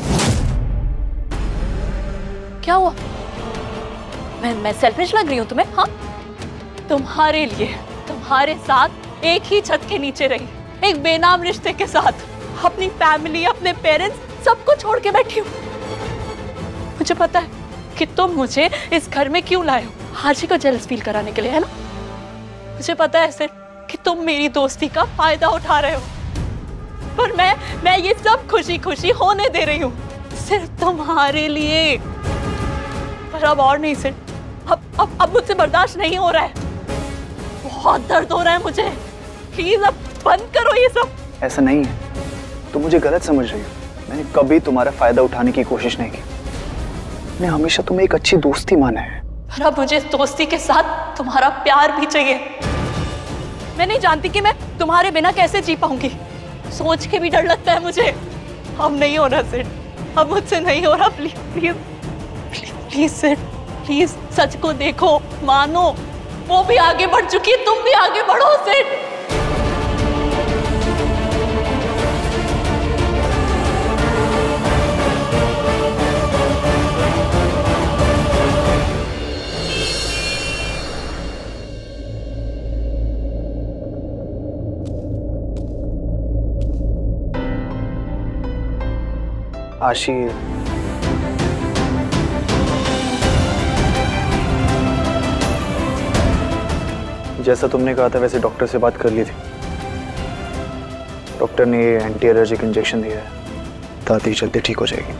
क्या हुआ? मैं सेल्फिश लग रही हूं तुम्हें? हाँ, तुम्हारे लिए, तुम्हारे साथ एक ही छत के नीचे रही, एक बेनाम रिश्ते के साथ, अपनी फैमिली, अपने पेरेंट्स सबको छोड़ के बैठी हूँ। मुझे पता है कि तुम मुझे इस घर में क्यों लाए हो, आशी को जेलस फील कराने के लिए, है ना? मुझे पता है सिर्फ कि तुम मेरी दोस्ती का फायदा उठा रहे हो, पर मैं ये सब खुशी खुशी होने दे रही हूँ सिर्फ तुम्हारे लिए। पर अब और नहीं सिर्फ, अब मुझसे बर्दाश्त नहीं हो रहा है, बहुत दर्द हो रहा है मुझे। प्लीज अब बंद करो ये सब। ऐसा नहीं है, तुम मुझे गलत समझ रही हो। मैंने कभी तुम्हारा फायदा उठाने की कोशिश नहीं की, मैंने हमेशा तुम्हें एक अच्छी दोस्ती माना है। पर अब मुझे इस दोस्ती के साथ तुम्हारा प्यार भी चाहिए। मैं नहीं जानती कि मैं तुम्हारे बिना कैसे जी पाऊंगी, सोच के भी डर लगता है मुझे। अब नहीं हो रहा सिर्फ, अब मुझसे नहीं हो रहा। प्लीज प्लीज प्लीज प्लीज सिर्फ, प्लीज सच को देखो, मानो, वो भी आगे बढ़ चुकी है, तुम भी आगे बढ़ो सिर्फ। आशी, जैसा तुमने कहा था वैसे डॉक्टर से बात कर ली थी। डॉक्टर ने ये एंटी एलर्जिक इंजेक्शन दिया है, दादी जल्दी ठीक हो जाएगी।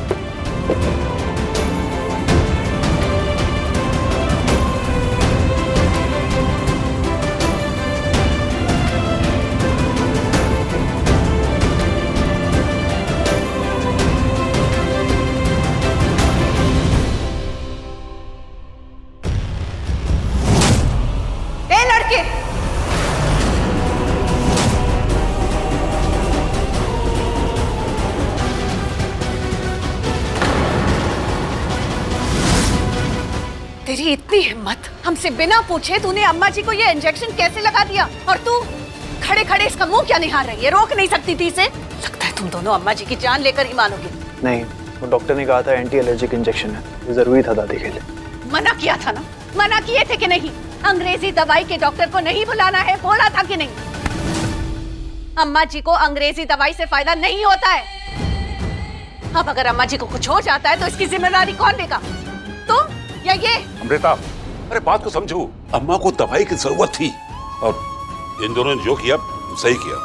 तेरी इतनी हिम्मत, हमसे बिना पूछे तूने अम्मा जी को ये इंजेक्शन कैसे लगा दिया? और तू खड़े खड़े इसका मुंह क्या निहार रही है? रोक नहीं सकती थी इसे? लगता है तुम दोनों अम्मा जी की जान लेकर ही मानोगे। नहीं, वो डॉक्टर ने कहा था एंटी एलर्जिक इंजेक्शन है, ये जरूरी था दादी के लिए। मना किया था ना, मना किए थे कि नहीं? अंग्रेजी दवाई के डॉक्टर को नहीं बुलाना है, बोला था कि नहीं? अम्मा जी को अंग्रेजी दवाई से फायदा नहीं होता है। अब अगर अम्मा जी को कुछ हो जाता है तो इसकी जिम्मेदारी कौन लेगा? तुम या ये? अमृता, अरे बात को समझो, अम्मा को दवाई की जरूरत थी और इन दोनों ने जो किया सही किया।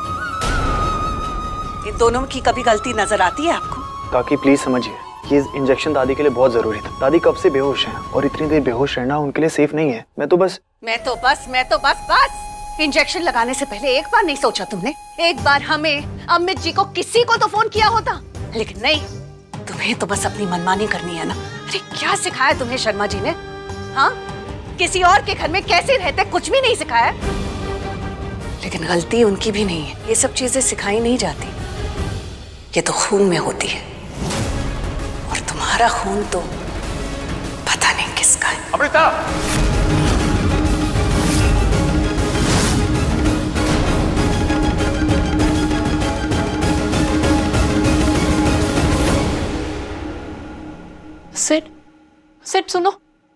इन दोनों की कभी गलती नजर आती है आपको? काकी प्लीज समझिए, ये इंजेक्शन दादी के लिए बहुत जरूरी था। दादी कब से बेहोश हैं और इतनी देर बेहोश रहना उनके लिए सेफ नहीं है। मैं तो बस इंजेक्शन लगाने से पहले एक बार नहीं सोचा तुमने? एक बार हमें, अमित जी को, किसी को तो फोन किया होता। लेकिन नहीं, तुम्हें तो बस अपनी मनमानी करनी है ना। अरे क्या सिखाया तुम्हें शर्मा जी ने? हाँ, किसी और के घर में कैसे रहते कुछ भी नहीं सिखाया। लेकिन गलती उनकी भी नहीं है, ये सब चीजें सिखाई नहीं जाती, ये तो खून में होती है। और तुम्हारा खून तो पता नहीं किस दिस गाय। अमृता, सिट सुनो।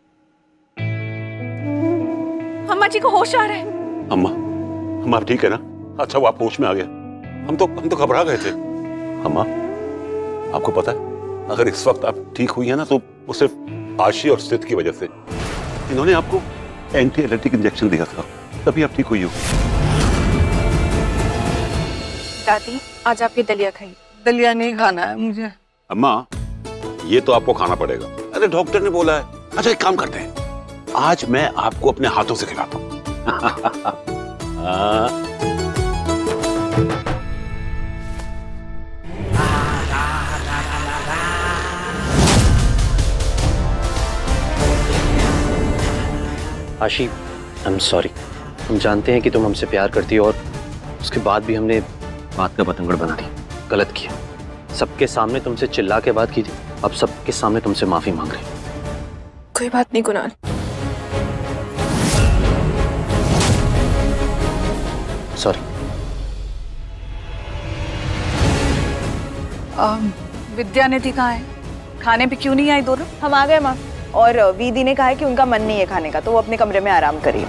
अम्मा जी को होश आ रहा है। अम्मा आप ठीक है ना? अच्छा वो आप होश में आ गया। हम तो घबरा गए थे। अम्मा आपको पता है अगर इस वक्त आप ठीक हुई है ना तो वो सिर्फ आशी और सिद्ध की वजह से। इन्होंने आपको एंटी एलर्जिक इंजेक्शन दिया था, तभी आप ठीक हुई हो। दादी आज आपकी दलिया खाई। दलिया नहीं खाना है मुझे। अम्मा ये तो आपको खाना पड़ेगा। अरे डॉक्टर ने बोला है। अच्छा एक काम करते हैं, आज मैं आपको अपने हाथों से खिलाता हूँ। आशी, आई एम सॉरी। हम जानते हैं कि तुम हमसे प्यार करती हो और उसके बाद भी हमने बात का बतंगड़ बना दी, गलत किया। सबके सामने तुमसे चिल्ला के बात की थी, अब सबके सामने तुमसे माफी मांग रहे। कोई बात नहीं कुणाल। सॉरी। विद्या निधि कहाँ है? खाने पे क्यों नहीं आई दोनों? हम आ गए माँ, और वीदी ने कहा है कि उनका मन नहीं है खाने का, तो वो अपने कमरे में आराम करिए।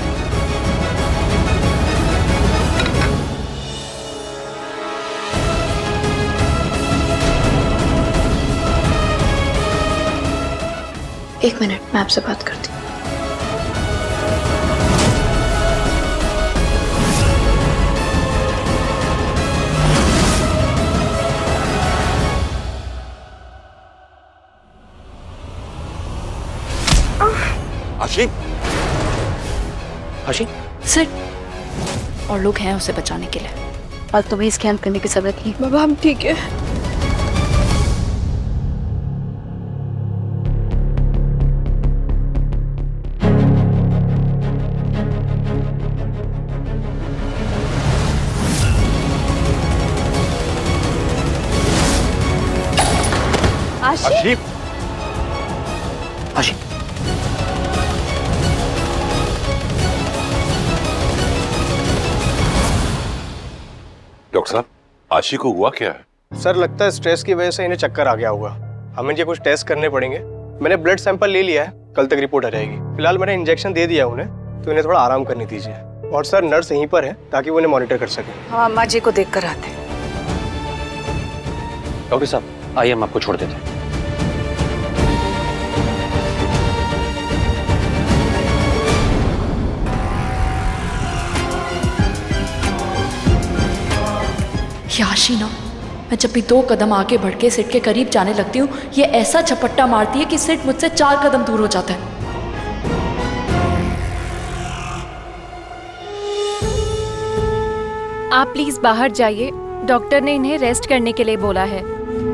एक मिनट, मैं आपसे बात करती हूँ। आशी, आशी, सिट। और लोग हैं उसे बचाने के लिए। और तुम्हें स्कैन करने की जरूरत नहीं। बाबा हम ठीक है। आशी, आशी, डॉक्टर साहब आशी को हुआ क्या है? सर लगता है स्ट्रेस की वजह से इन्हें चक्कर आ गया होगा। हमें ये कुछ टेस्ट करने पड़ेंगे। मैंने ब्लड सैंपल ले लिया है, कल तक रिपोर्ट आ जाएगी। फिलहाल मैंने इंजेक्शन दे दिया उन्हें, तो इन्हें थोड़ा आराम करने दीजिए। और सर नर्स यहीं पर है ताकि वो इन्हें मॉनिटर कर सके। हम अम्मा जी को देख कर आते हैं। डॉक्टर साहब आइए हम आपको छोड़ देते हैं। आशी ना, मैं जब भी 2 कदम आगे बढ़ के सिट के करीब जाने लगती हूँ, ये ऐसा झपट्टा मारती है कि सिट मुझसे 4 कदम दूर हो जाता है। आप प्लीज बाहर जाइए, डॉक्टर ने इन्हें रेस्ट करने के लिए बोला है।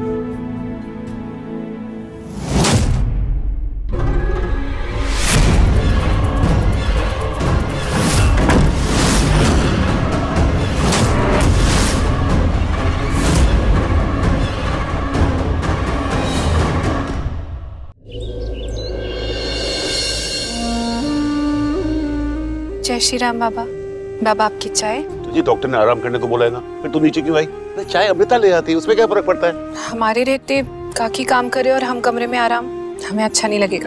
जय श्री राम बाबा। बाबा आपकी चाय? तुझे डॉक्टर ने आराम करने को बोला है ना, फिर तू नीचे क्यों आई? चाय अमृता ले आती, उसमें क्या फर्क पड़ता है? हमारे रहते काकी काम करे और हम कमरे में आराम, हमें अच्छा नहीं लगेगा।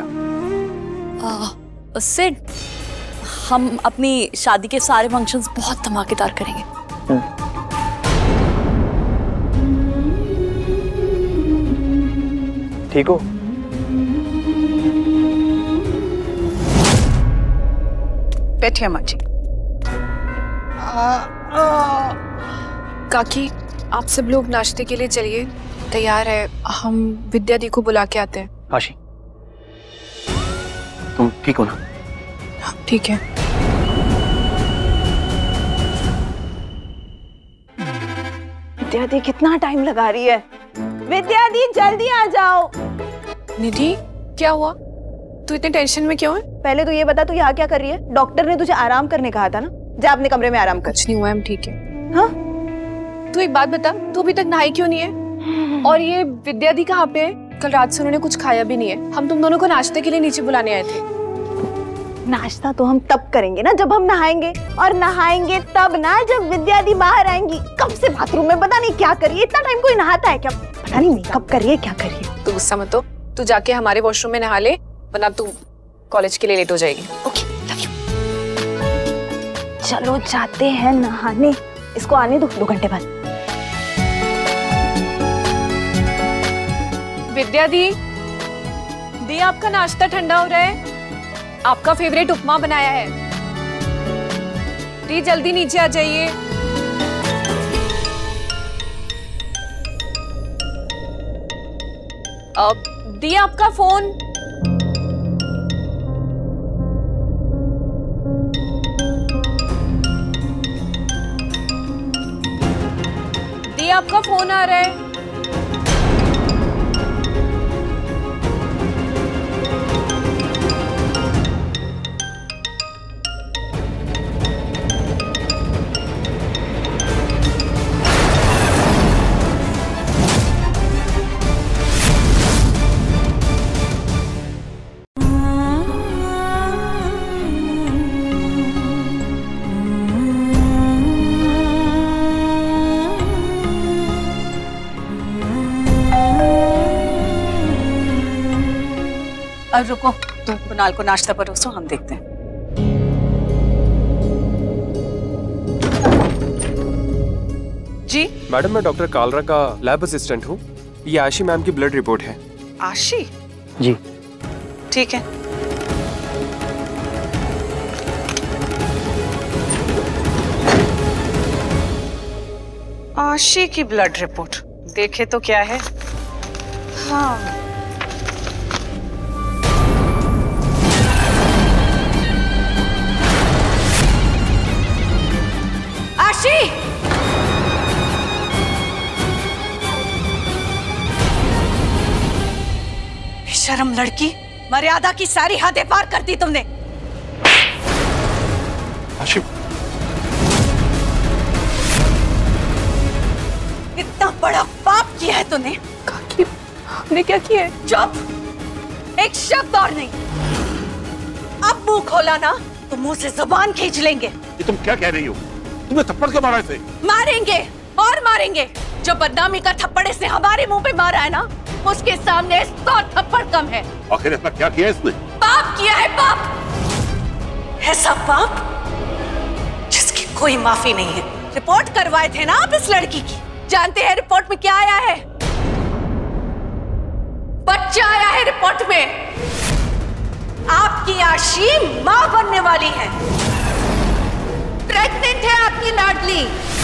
सिड, हम अपनी शादी के सारे फंक्शंस बहुत धमाकेदार करेंगे। ठीक हो? बैठिए अम्मा जी। काकी आप सब लोग नाश्ते के लिए चलिए, तैयार है। हम विद्या दी को बुला के आते हैं। आशी, तुम ठीक हो ना? ठीक है। विद्या दी कितना टाइम लगा रही है। विद्या दी जल्दी आ जाओ। निधि क्या हुआ? तू इतने टेंशन में क्यों है? पहले तो ये बता तू यहाँ क्या कर रही है? डॉक्टर ने तुझे आराम करने कहा था ना, जा अपने कमरे में आराम कर। कुछ नहीं हुआ, हम ठीक है। हाँ? तू एक बात बता, तू अभी तक नहाई क्यों नहीं है? और ये विद्या दी कहाँ पे है? कल रात से उन्होंने कुछ खाया भी नहीं है। हम तुम दोनों को नाश्ते के लिए नीचे बुलाने आए थे। नाश्ता तो हम तब करेंगे ना जब हम नहाएंगे, और नहाएंगे तब ना जब विद्या दी बाहर आएंगी। कब से बाथरूम में पता नहीं क्या करिए, इतना टाइम कोई नहाता है क्या? पता नहीं मेकअप करिए क्या करिए। तू गुस्सा मत हो, तू जाके हमारे वॉशरूम में नहा ले, वरना तू कॉलेज के लिए लेट हो जाएगी। Okay, love you. चलो जाते हैं नहाने, इसको आने दो 2 घंटे बाद। विद्या दी आपका नाश्ता ठंडा हो रहा है। आपका फेवरेट उपमा बनाया है। दी जल्दी नीचे आ जाइए। दी आपका फोन। दी आपका फोन आ रहा है। अब रुको, तुम कुणाल को नाश्ता परोसो, हम देखते हैं। जी मैडम, मैं डॉक्टर कालरा का लैब असिस्टेंट हूँ। ये आशी मैम की ब्लड रिपोर्ट है। आशी? जी ठीक है। आशी की ब्लड रिपोर्ट देखे तो क्या है। हाँ, आशी! शर्म लड़की, मर्यादा की सारी हदें पार कर दी तुमने। आशी, इतना बड़ा पाप किया है तूने। काकी, हमने क्या किया है? चुप, एक शब्द और नहीं। अब मुंह खोला ना तो मुंह से जुबान खींच लेंगे। ये तुम क्या कह रही हो? तुमने थप्पड़ क्यों मारा इसे? मारेंगे और मारेंगे। जो बदनामी का थप्पड़ इसने हमारे मुंह पे मारा है ना, उसके सामने 100 थप्पड़ कम है। आखिर ऐसा क्या किया इसने? पाप किया है, पाप। ऐसा पाप जिसकी कोई माफी नहीं है। रिपोर्ट करवाए थे ना आप इस लड़की की, जानते हैं रिपोर्ट में क्या आया है? बच्चा आया है रिपोर्ट में। आपकी आशी मां बनने वाली है। प्रेग्नेंट है आपकी लाडली।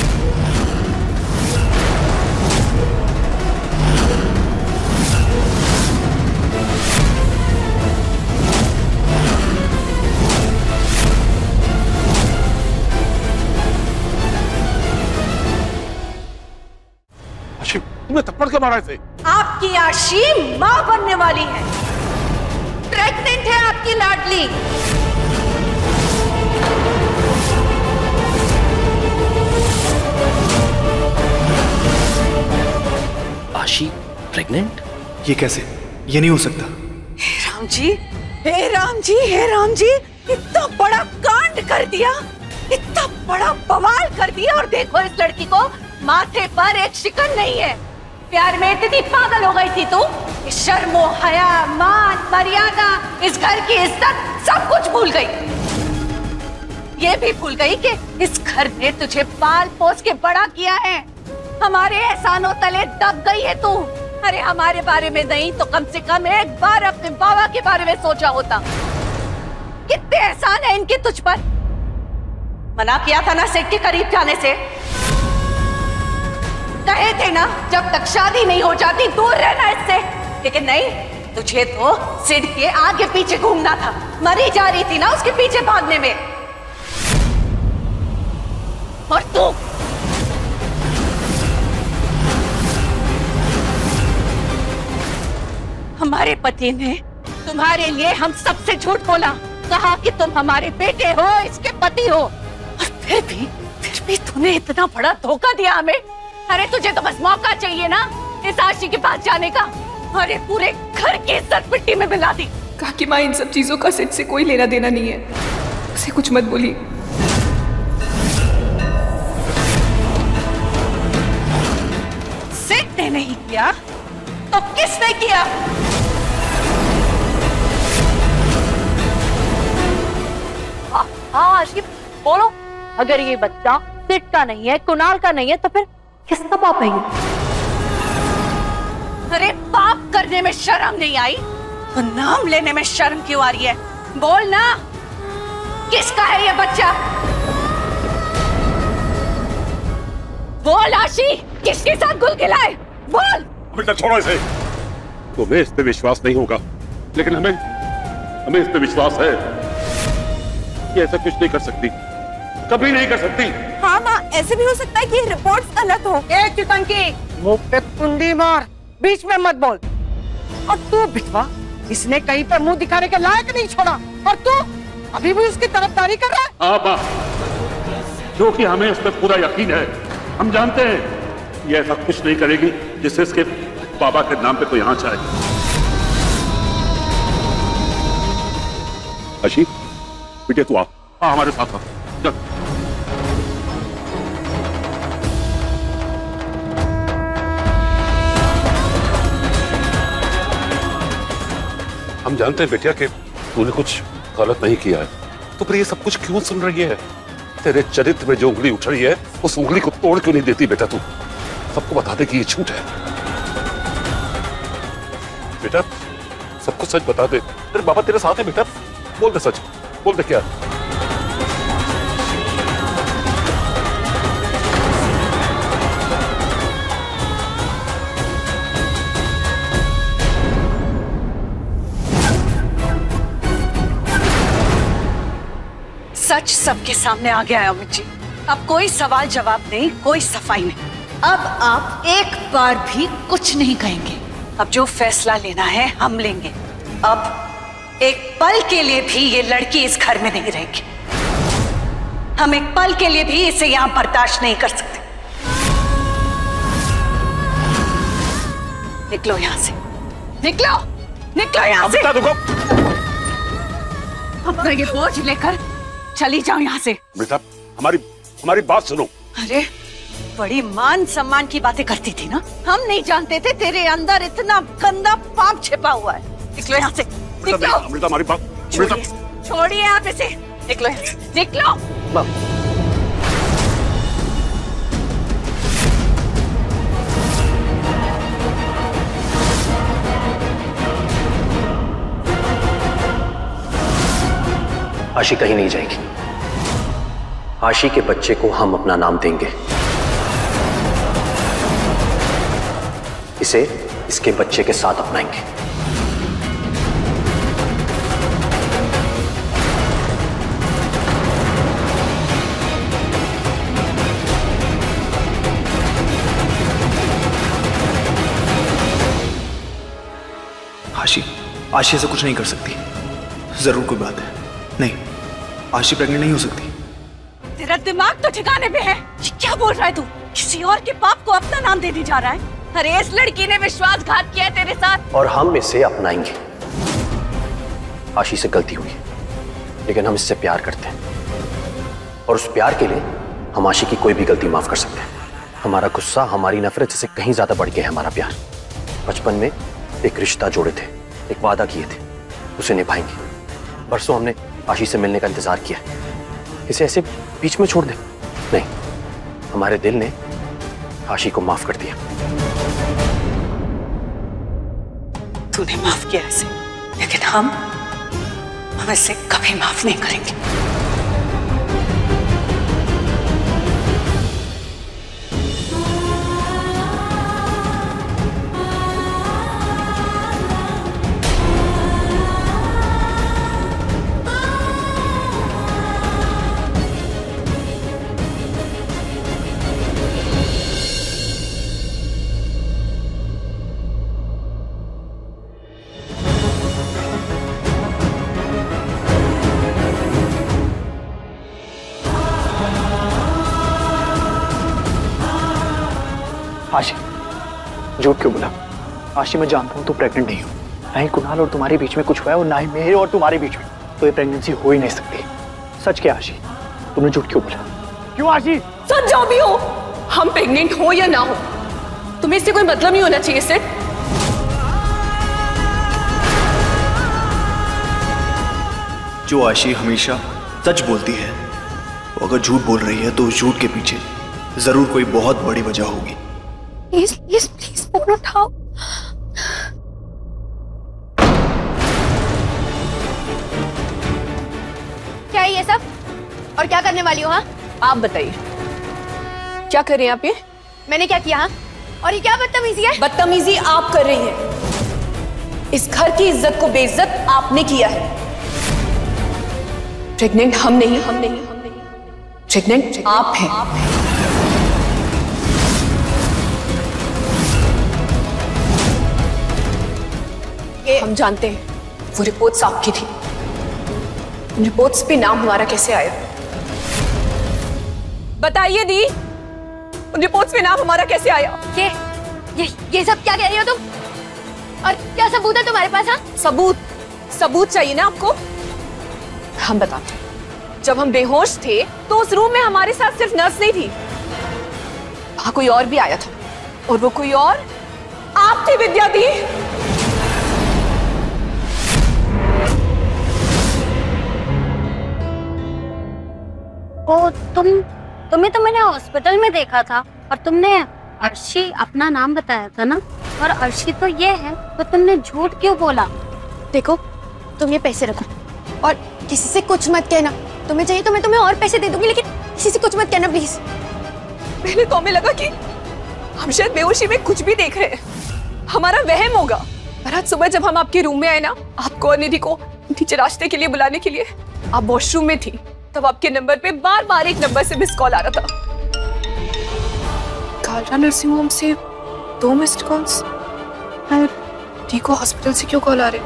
आशी, तुमने थप्पड़ क्यों मारा इसे? आपकी आशी मां बनने वाली है। प्रेग्नेंट है आपकी लाडली। आशी प्रेग्नेंट? ये कैसे? ये नहीं हो सकता। हे राम जी, हे राम जी, हे राम जी, इतना बड़ा कांड कर दिया, इतना बड़ा बवाल कर दिया, और देखो इस लड़की को माथे पर एक शिकन नहीं है। प्यार में इतनी पागल हो गई थी तू, शर्मो हया, मान मर्यादा, इस घर की इज्जत सब कुछ भूल गई। ये भी भूल गई कि इस घर ने तुझे पाल पोस के बड़ा किया है। हमारे एहसानों तले दब गई है तू। अरे हमारे बारे में नहीं तो कम से कम एक बार अपने बाबा के बारे में सोचा होता। कितने एहसान है इनके तुझ पर। मना किया था ना सेठ के करीब जाने से, कहे थे ना जब तक शादी नहीं हो जाती दूर रहना इससे, लेकिन नहीं, तुझे तो सिड के आगे पीछे घूमना था। मरी जा रही थी ना उसके पीछे भागने में। और तू हमारे पति ने तुम्हारे लिए हम सबसे झूठ बोला, कहा कि तुम हमारे बेटे हो, इसके पति हो, और फिर भी तूने इतना बड़ा धोखा दिया हमें। अरे तुझे तो बस मौका चाहिए ना इस आशी के पास जाने का। अरे पूरे घर की इज्जत मिट्टी में मिला दी। काकी माँ, इन सब चीजों का सिट से कोई लेना देना नहीं है, उसे कुछ मत बोलिए। सिट ने नहीं किया तो किसने किया? हाँ आशी, बोलो। अगर ये बच्चा सिट का नहीं है, कुणाल का नहीं है, तो फिर किसका पाप है ये? अरे पाप करने में शर्म नहीं आई तो नाम लेने में शर्म क्यों आ रही है? बोल ना, किसका है ये बच्चा? बोल आशी, किसके साथ गुल खिलाए? बोल। बेटा छोड़ो इसे। तुम्हें इस पे विश्वास नहीं होगा, लेकिन हमें इस पे विश्वास है कि ऐसा कुछ नहीं कर सकती, कभी नहीं कर सकती। हाँ माँ, ऐसे भी हो सकता है कि ये रिपोर्ट्स गलत हो। ए चितंकी, मुंह पे कुंडी मार, बीच में मत बोल। और तू बिटवा, इसने कहीं पे मुंह दिखाने के लायक नहीं छोड़ा, और तू अभी भी उसकी तरफदारी कर रहा है। हाँ माँ, क्योंकि हमें उस पर पूरा यकीन है। हम जानते हैं ये ऐसा कुछ नहीं करेगी जिससे इसके पापा के नाम पे कोई आंच आए। आशी, बेटे तू आ हमारे साथ आ। चल। हम जानते हैं बेटिया कि तूने कुछ गलत नहीं किया है, तो फिर ये सब कुछ क्यों सुन रही है? तेरे चरित्र में जो उंगली उठ रही है, उस उंगली को तोड़ क्यों नहीं देती बेटा? तू सबको बता दे कि ये झूठ है। बेटा सबको सच बता दे, तेरे बाबा तेरे साथ है बेटा। बोल दे सच, बोल दे क्या। सच सबके सामने आ गया है अमित जी। अब कोई सवाल जवाब नहीं, कोई सफाई नहीं। अब आप एक बार भी कुछ नहीं कहेंगे। अब जो फैसला लेना है हम लेंगे। अब एक पल के लिए भी ये लड़की इस घर में नहीं रहेगी। हम एक पल के लिए भी इसे यहां बर्दाश्त नहीं कर सकते। निकलो यहां से, निकलो, निकलो यहां से। अपना ये बोझ लेकर चली जाओ यहाँ से। बेटा हमारी बात सुनो। अरे बड़ी मान सम्मान की बातें करती थी ना, हम नहीं जानते थे तेरे अंदर इतना गंदा पाप छिपा हुआ है। निकलो यहाँ से, निकलो। बेटा हमारी बात छोड़िए आप इसे, निकलो यहाँ से, निकलो। आशी कहीं नहीं जाएगी। आशी के बच्चे को हम अपना नाम देंगे। इसे इसके बच्चे के साथ अपनाएंगे। आशी ऐसा कुछ नहीं कर सकती। जरूर कोई बात है। नहीं, आशी प्रेग्नेंट नहीं हो सकती। तेरा दिमाग तो ठिकाने पे है। ये क्या बोल रहा है तू? किसी और के पाप को अपना नाम देने जा रहा है? अरे इस लड़की ने विश्वासघात किया है तेरे साथ। और हम इसे अपनाएंगे। आशी से गलती हुई, लेकिन हम इससे प्यार करते हैं, और उस प्यार के लिए हम आशी की कोई भी गलती माफ कर सकते हैं। हमारा गुस्सा, हमारी नफरत से कहीं ज्यादा बढ़ गया है हमारा प्यार। बचपन में एक रिश्ता जोड़े थे, एक वादा किए थे, उसे निभाएंगे। परसों हमने आशी से मिलने का इंतजार किया। इसे ऐसे बीच में छोड़ दे? नहीं, हमारे दिल ने आशी को माफ कर दिया। तूने माफ किया इसे, लेकिन हम इसे कभी माफ नहीं करेंगे। आशी, झूठ क्यों बोला? आशी मैं जानता हूँ तू प्रेग्नेंट नहीं हो, ना ही कुणाल और तुम्हारे बीच में कुछ हुआ है और ना ही मेरे और तुम्हारे बीच में, तो ये प्रेगनेंसी हो ही नहीं सकती। सच क्या आशी, तुमने झूठ क्यों बोला? क्यों आशी? सच जो भी हो, हम प्रेग्नेंट हो या ना हो, तुम्हें इससे कोई मतलब नहीं होना चाहिए सिड। जो आशी हमेशा सच बोलती है, वो अगर झूठ बोल रही है तो उस झूठ के पीछे जरूर कोई बहुत बड़ी वजह होगी। प्लीज प्लीज प्लीज फोन उठाओ। क्या है ये सब और क्या करने वाली हो? हाँ आप बताइए क्या कर रहे हैं आप? ये मैंने क्या किया? हाँ और ये क्या बदतमीजी है? बदतमीजी आप कर रही हैं। इस घर की इज्जत को बेइज्जत आपने किया है। प्रेग्नेंट हम नहीं, प्रेग्नेंट आप हैं। हम जानते हैं वो रिपोर्ट्स आपकी थी। उन रिपोर्ट्स पे नाम हमारा कैसे आया? बताइए दी, उन रिपोर्ट्स पे नाम हमारा कैसे आया? ये सब क्या कह रही हो तुम? और क्या सबूत है तुम्हारे पास? हाँ सबूत चाहिए ना आपको? हम बताते हैं। जब हम बेहोश थे तो उस रूम में हमारे साथ सिर्फ नर्स नहीं थी, वहां कोई और भी आया था, और वो कोई और आप थे विद्या दी। ओ तुम्हें तो मैंने हॉस्पिटल में देखा था और तुमने अर्शी अपना नाम बताया था ना, और अर्शी तो ये है, तो तुमने झूठ क्यों बोला? देखो तुम ये पैसे रखो और किसी से कुछ मत कहना। तुम्हें चाहिए तो मैं तुम्हें और पैसे दे दूंगी, लेकिन किसी से कुछ मत कहना प्लीज। पहले तो हमें लगा कि हम शायद बेहोशी में कुछ भी देख रहे हैं, हमारा वहम होगा। पर आज सुबह जब हम आपके रूम में आए ना, आपको और निधि को नीचे रास्ते के लिए बुलाने के लिए, आप वॉशरूम में थी, तब आपके नंबर पे बार बार एक नंबर से मिस कॉल आ रहा था। कालरा नर्सिंग होम से 2 मिस्ड कॉल्स। डी को हॉस्पिटल से क्यों कॉल आ रहे?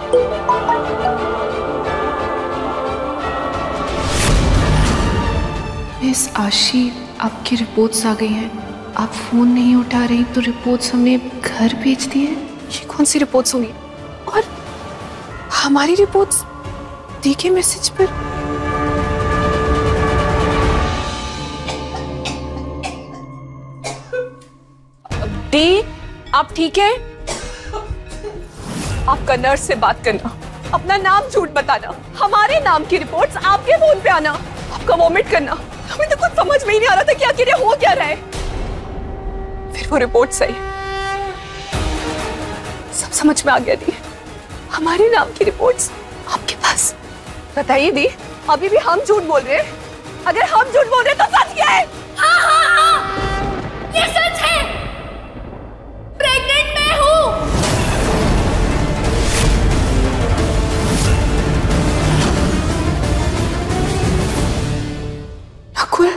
मिस आशी, आपकी रिपोर्ट्स आ गई हैं। आप फोन नहीं उठा रही तो रिपोर्ट्स हमने घर भेज दी हैं। ये कौन सी रिपोर्ट्स होंगी? और हमारी रिपोर्ट्स डी के मैसेज पर। डी, आप ठीक हैं? आपका नर्स से बात करना, अपना नाम झूठ बताना, हमारे नाम की रिपोर्ट्स आपके फोन पे आना, आपका वॉमिट करना, हमें तो कुछ समझ में ही नहीं आ रहा था कि आखिर हो क्या रहा है। फिर वो रिपोर्ट सही, सब समझ में आ गया दी। हमारे नाम की रिपोर्ट्स आपके पास। बताइए दी, अभी भी हम झूठ बोल रहे हैं? अगर हम झूठ बोल रहे हैं तो सच क्या है? हाँ, ये सच है। प्रेग्नेंट मैं हूँ। नकुल,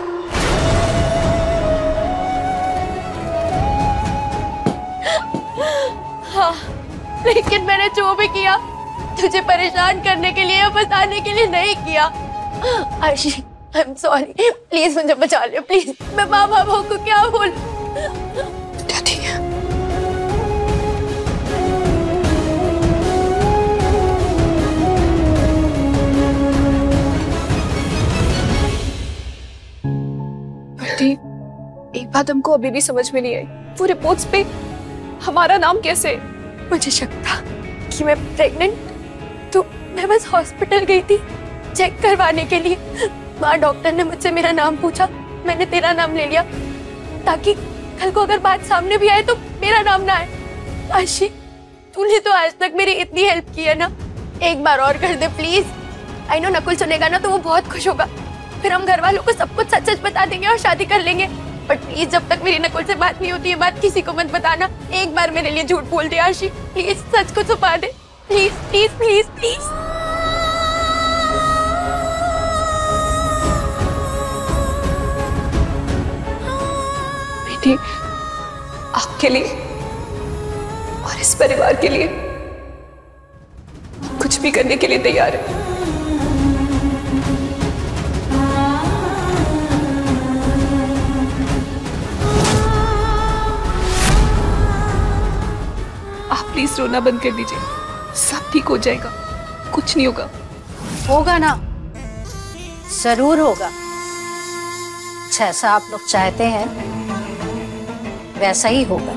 हाँ, लेकिन मैंने जो भी किया तुझे परेशान करने के लिए या फंसाने के लिए नहीं किया। आशी, आई एम सॉरी, प्लीज मुझे बचा ले प्लीज। मैं माँ बाबू को क्या बोलूं? ठीक है। एक बात हमको अभी भी समझ में नहीं आई, वो रिपोर्ट्स पे हमारा नाम कैसे? मुझे शक था कि मैं प्रेग्नेंट, तो मैं बस हॉस्पिटल गई थी चेक करवाने के लिए। वहाँ डॉक्टर ने मुझसे मेरा नाम पूछा, मैंने तेरा नाम ले लिया ताकि कल को अगर बात सामने भी आए तो मेरा नाम ना आए। आशी, तूने तो आज तक मेरी इतनी हेल्प की है ना, एक बार और कर दे प्लीज। आई नो नकुल सुनेगा ना तो वो बहुत खुश होगा, फिर हम घर वालों को सब कुछ सच सच बता देंगे और शादी कर लेंगे। बट प्लीज जब तक मेरी नकुल से बात नहीं होती है, बात किसी को मत बताना। एक बार मेरे लिए झूठ बोल दे आशी, प्लीज सच को छुपा दे, प्लीज प्लीज प्लीज प्लीज। बेटी, आपके लिए और इस परिवार के लिए कुछ भी करने के लिए तैयार है। प्लीज रोना बंद कर दीजिए, सब ठीक हो जाएगा, कुछ नहीं होगा। होगा ना, जरूर होगा। जैसा आप लोग चाहते हैं वैसा ही होगा।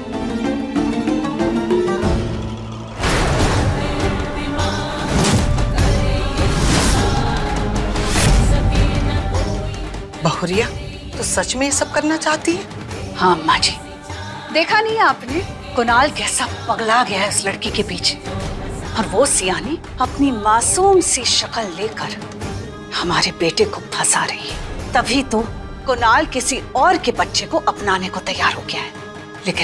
बहुरिया, तो सच में ये सब करना चाहती है? हाँ अम्मा जी, देखा नहीं आपने कुणाल कैसा पगला गया है उस लड़की के पीछे, और वो सियानी अपनी मासूम सी शक्ल लेकर हमारे बेटे को फंसा रही है। तभी तो कुणाल किसी और के बच्चे को अपनाने को तैयार हो गया है, लेकिन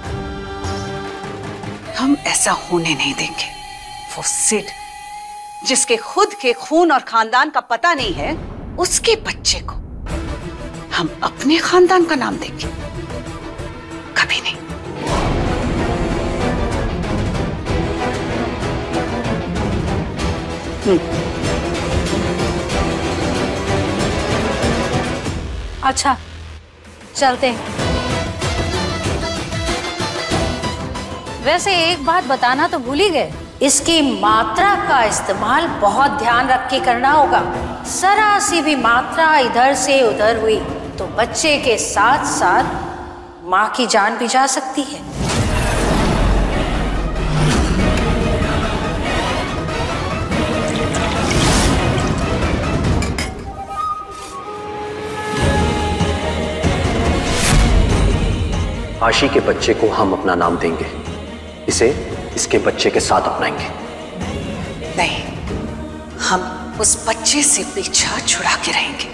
हम ऐसा होने नहीं देंगे। वो सिड, जिसके खुद के खून और खानदान का पता नहीं है, उसके बच्चे को हम अपने खानदान का नाम देंगे? कभी नहीं। अच्छा चलते हैं। वैसे एक बात बताना तो भूल ही गए, इसकी मात्रा का इस्तेमाल बहुत ध्यान रख के करना होगा। जरा सी भी मात्रा इधर से उधर हुई तो बच्चे के साथ साथ माँ की जान भी जा सकती है। आशी के बच्चे को हम अपना नाम देंगे, इसे इसके बच्चे के साथ अपनाएंगे। नहीं, हम उस बच्चे से पीछा छुड़ा के रहेंगे।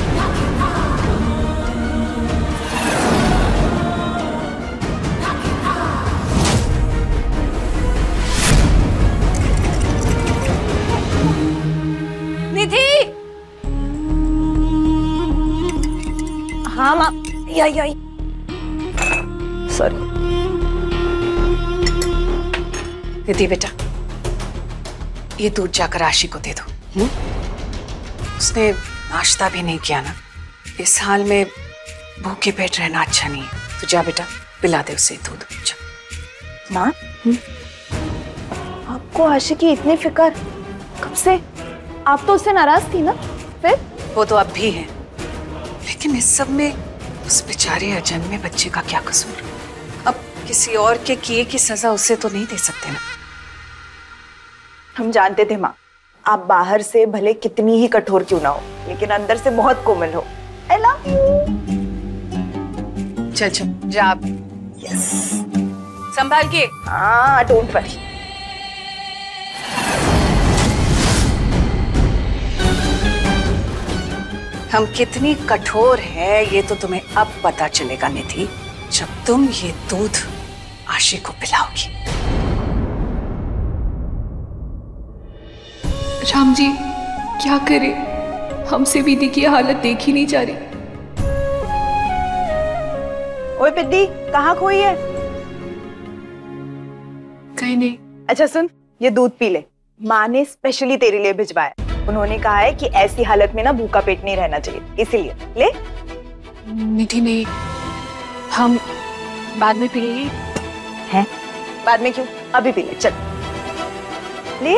निधि! हाँ माँ, यही सॉरी। दीदी बेटा, ये दूध जाकर आशी को दे दो। उसने नाश्ता भी नहीं किया ना, इस हाल में भूखे पेट रहना अच्छा नहीं है। तो जा बेटा, पिला दे उसे दूध। माँ, आपको आशी की इतनी फिक्र कब से? आप तो उससे नाराज थी ना? फिर वो तो अब भी है, लेकिन इस सब में उस बेचारे अजन्मे बच्चे का क्या कसूर? अब किसी और के किए की सजा उसे तो नहीं दे सकते ना। हम जानते थे माँ, आप बाहर से भले कितनी ही कठोर क्यों ना हो, लेकिन अंदर से बहुत कोमल हो। I love you. चल चल जा आप। यस, संभाल के। हाँ, डोंट वरी। हम कितनी कठोर हैं ये तो तुम्हें अब पता चलेगा निधि, जब तुम ये दूध आशी को पिलाओगी। राम जी क्या करें, हमसे भी दी की हालत देख ही नहीं जा रही। ओए पिद्दी, कहाँ खोई है? कहीं नहीं। अच्छा सुन, ये दूध पी ले, माँ ने स्पेशली तेरे लिए भिजवाया। उन्होंने कहा है कि ऐसी हालत में ना भूखा पेट नहीं रहना चाहिए, इसीलिए ले। निधि नहीं, हम बाद में पी लेंगे। हैं? बाद में क्यों, अभी पी ले, चल ले।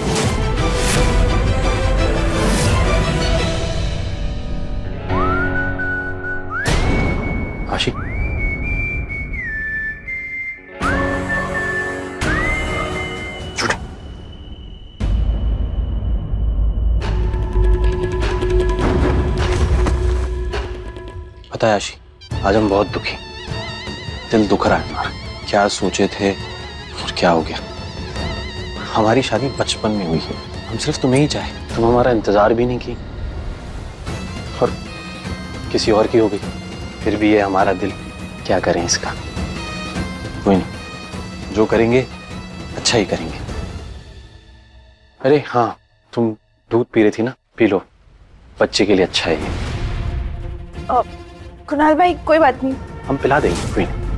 आशी, पता है आशी, आज हम बहुत दुखी, दिल दुख रहा है हमारा। क्या सोचे थे और क्या हो गया। हमारी शादी बचपन में हुई है, हम सिर्फ तुम्हें ही चाहे, तुम हमारा इंतजार भी नहीं की और किसी और की हो गई। फिर भी ये हमारा दिल, क्या करें इसका। कोई नहीं, जो करेंगे अच्छा ही करेंगे। अरे हाँ, तुम दूध पी रही थी ना, पी लो, बच्चे के लिए अच्छा है ये। कुणाल भाई कोई बात नहीं, हम पिला देंगे, कोई नहीं।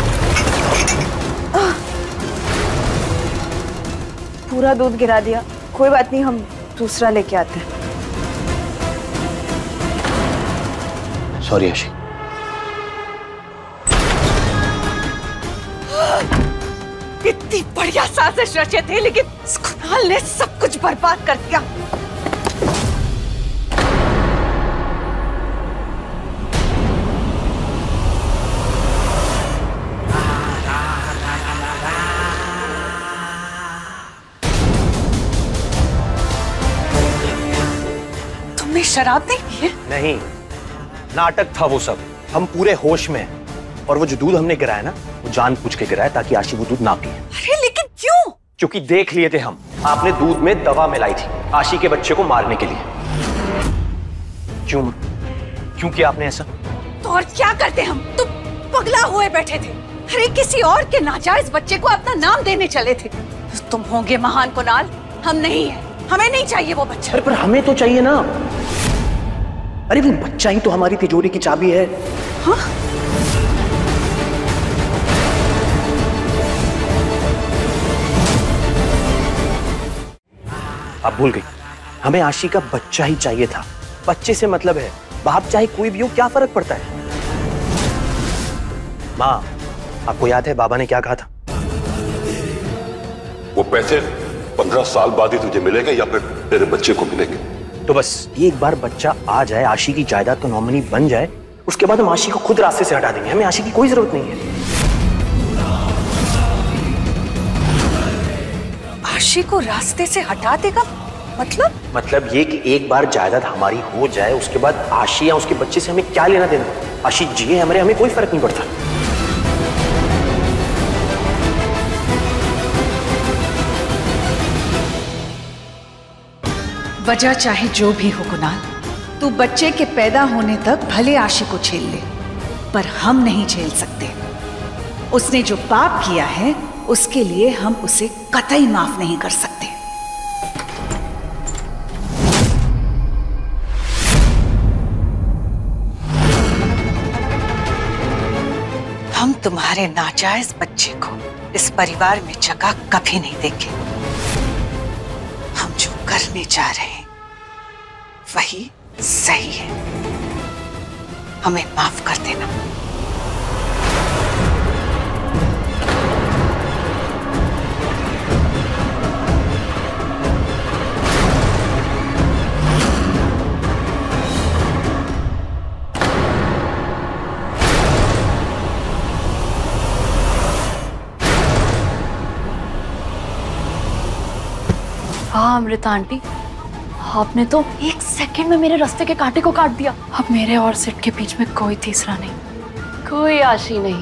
पूरा दूध गिरा दिया। कोई बात नहीं, हम दूसरा लेके आते हैं। सॉरी आशी। इतनी बढ़िया साजिश रचे थे, लेकिन कुणाल ने सब कुछ बर्बाद कर दिया। तुमने शराब नहीं पी है? नहीं, नाटक था वो सब। हम पूरे होश में हैं। और वो जो दूध हमने गिराया ना, वो जानबूझ के गिराया ताकि आशी वो दूध ना पिए। अरे लेकिन क्यों? क्योंकि देख लिए थे हम, आपने दूध में दवा मिलाई थी आशी के बच्चे को मारने के लिए। क्यों किया आपने ऐसा? तो और क्या करते हम? तुम पगला हुए बैठे थे। अरे किसी और के नाजायज बच्चे को अपना नाम देने चले थे। तुम होंगे महान कुणाल, हम नहीं है। हमें नहीं चाहिए वो बच्चा। अरे पर हमें तो चाहिए ना। अरे वो बच्चा ही तो हमारी तिजोरी की चाबी है। हाँ? आप भूल गई, हमें आशी का बच्चा ही चाहिए था। बच्चे से मतलब है, बाप चाहे कोई भी हो, क्या फर्क पड़ता है। माँ, आपको याद है बाबा ने क्या कहा था? वो पैसे 15 साल बाद ही तुझे मिलेंगे या फिर तेरे बच्चे को मिलेंगे। तो बस एक बार बच्चा आ जाए, आशी की जायदाद का नॉमिनी बन जाए, उसके बाद हम आशी को खुद रास्ते से हटा देंगे। हमें आशी की कोई जरूरत नहीं है। आशी को रास्ते से हटा देगा? मतलब ये कि एक बार जायदाद हमारी हो जाए, उसके बाद आशी या उसके बच्चे से हमें क्या लेना देना। आशी जिए हमें कोई फर्क नहीं पड़ता। वजह चाहे जो भी हो कुणाल, तू बच्चे के पैदा होने तक भले आशी को झेल ले, पर हम नहीं झेल सकते। उसने जो पाप किया है, उसके लिए हम उसे कतई माफ नहीं कर सकते। हम तुम्हारे नाजायज बच्चे को इस परिवार में जगह कभी नहीं देंगे। हम जो करने जा रहे हैं वही सही है। हमें माफ कर देना। हाँ अमृता आंटी, आपने तो एक सेकंड में मेरे रास्ते के कांटे को काट दिया। अब मेरे और सिट के बीच में कोई तीसरा नहीं, कोई आशी नहीं।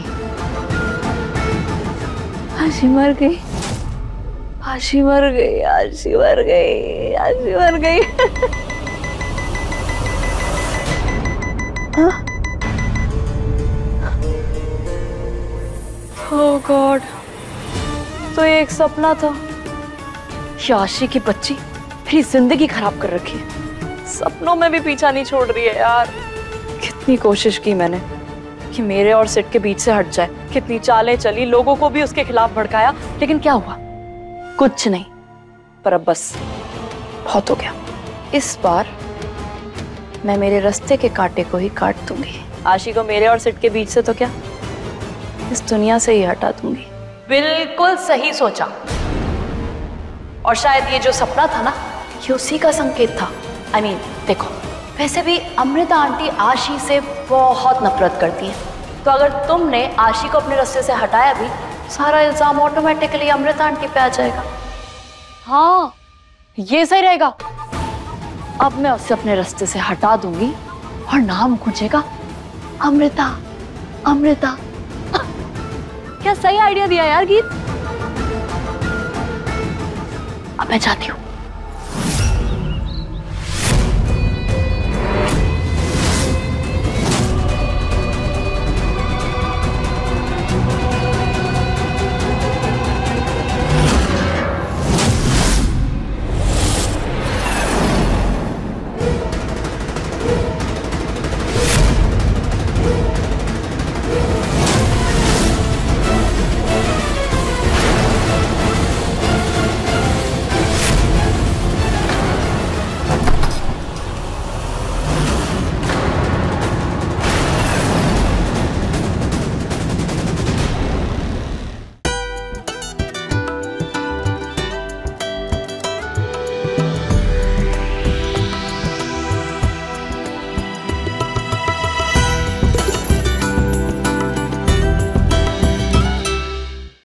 आशी मर गई, आशी मर गई, आशी मर गई, आशी मर गई। ओह गॉड, तो ये एक सपना था। आशी की बच्ची मेरी जिंदगी खराब कर रखी है। सपनों में भी पीछा नहीं छोड़ रही है यार। कितनी कोशिश की मैंने कि मेरे और सिट के बीच से हट जाए, कितनी चालें चली, लोगों को भी उसके खिलाफ भड़काया, लेकिन क्या हुआ? कुछ नहीं। पर अब बस बहुत हो गया। इस बार मैं मेरे रास्ते के कांटे को ही काट दूंगी। आशी को मेरे और सिट के बीच से तो क्या, इस दुनिया से ही हटा दूंगी। बिल्कुल सही सोचा। और शायद ये जो सपना था ना, ये उसी का संकेत था। I mean, देखो, वैसे भी अमृता आंटी आशी से बहुत नफरत करती हैं, तो अगर तुमने आशी को अपने रास्ते से हटाया भी, सारा इल्जाम ऑटोमेटिकली अमृता आंटी पे आ जाएगा। हाँ, ये सही रहेगा। अब मैं उसे अपने रास्ते से हटा दूंगी और नाम गूंजेगा अमृता, अमृता। क्या सही आइडिया दिया यार गीत। अब मैं जाती हूँ।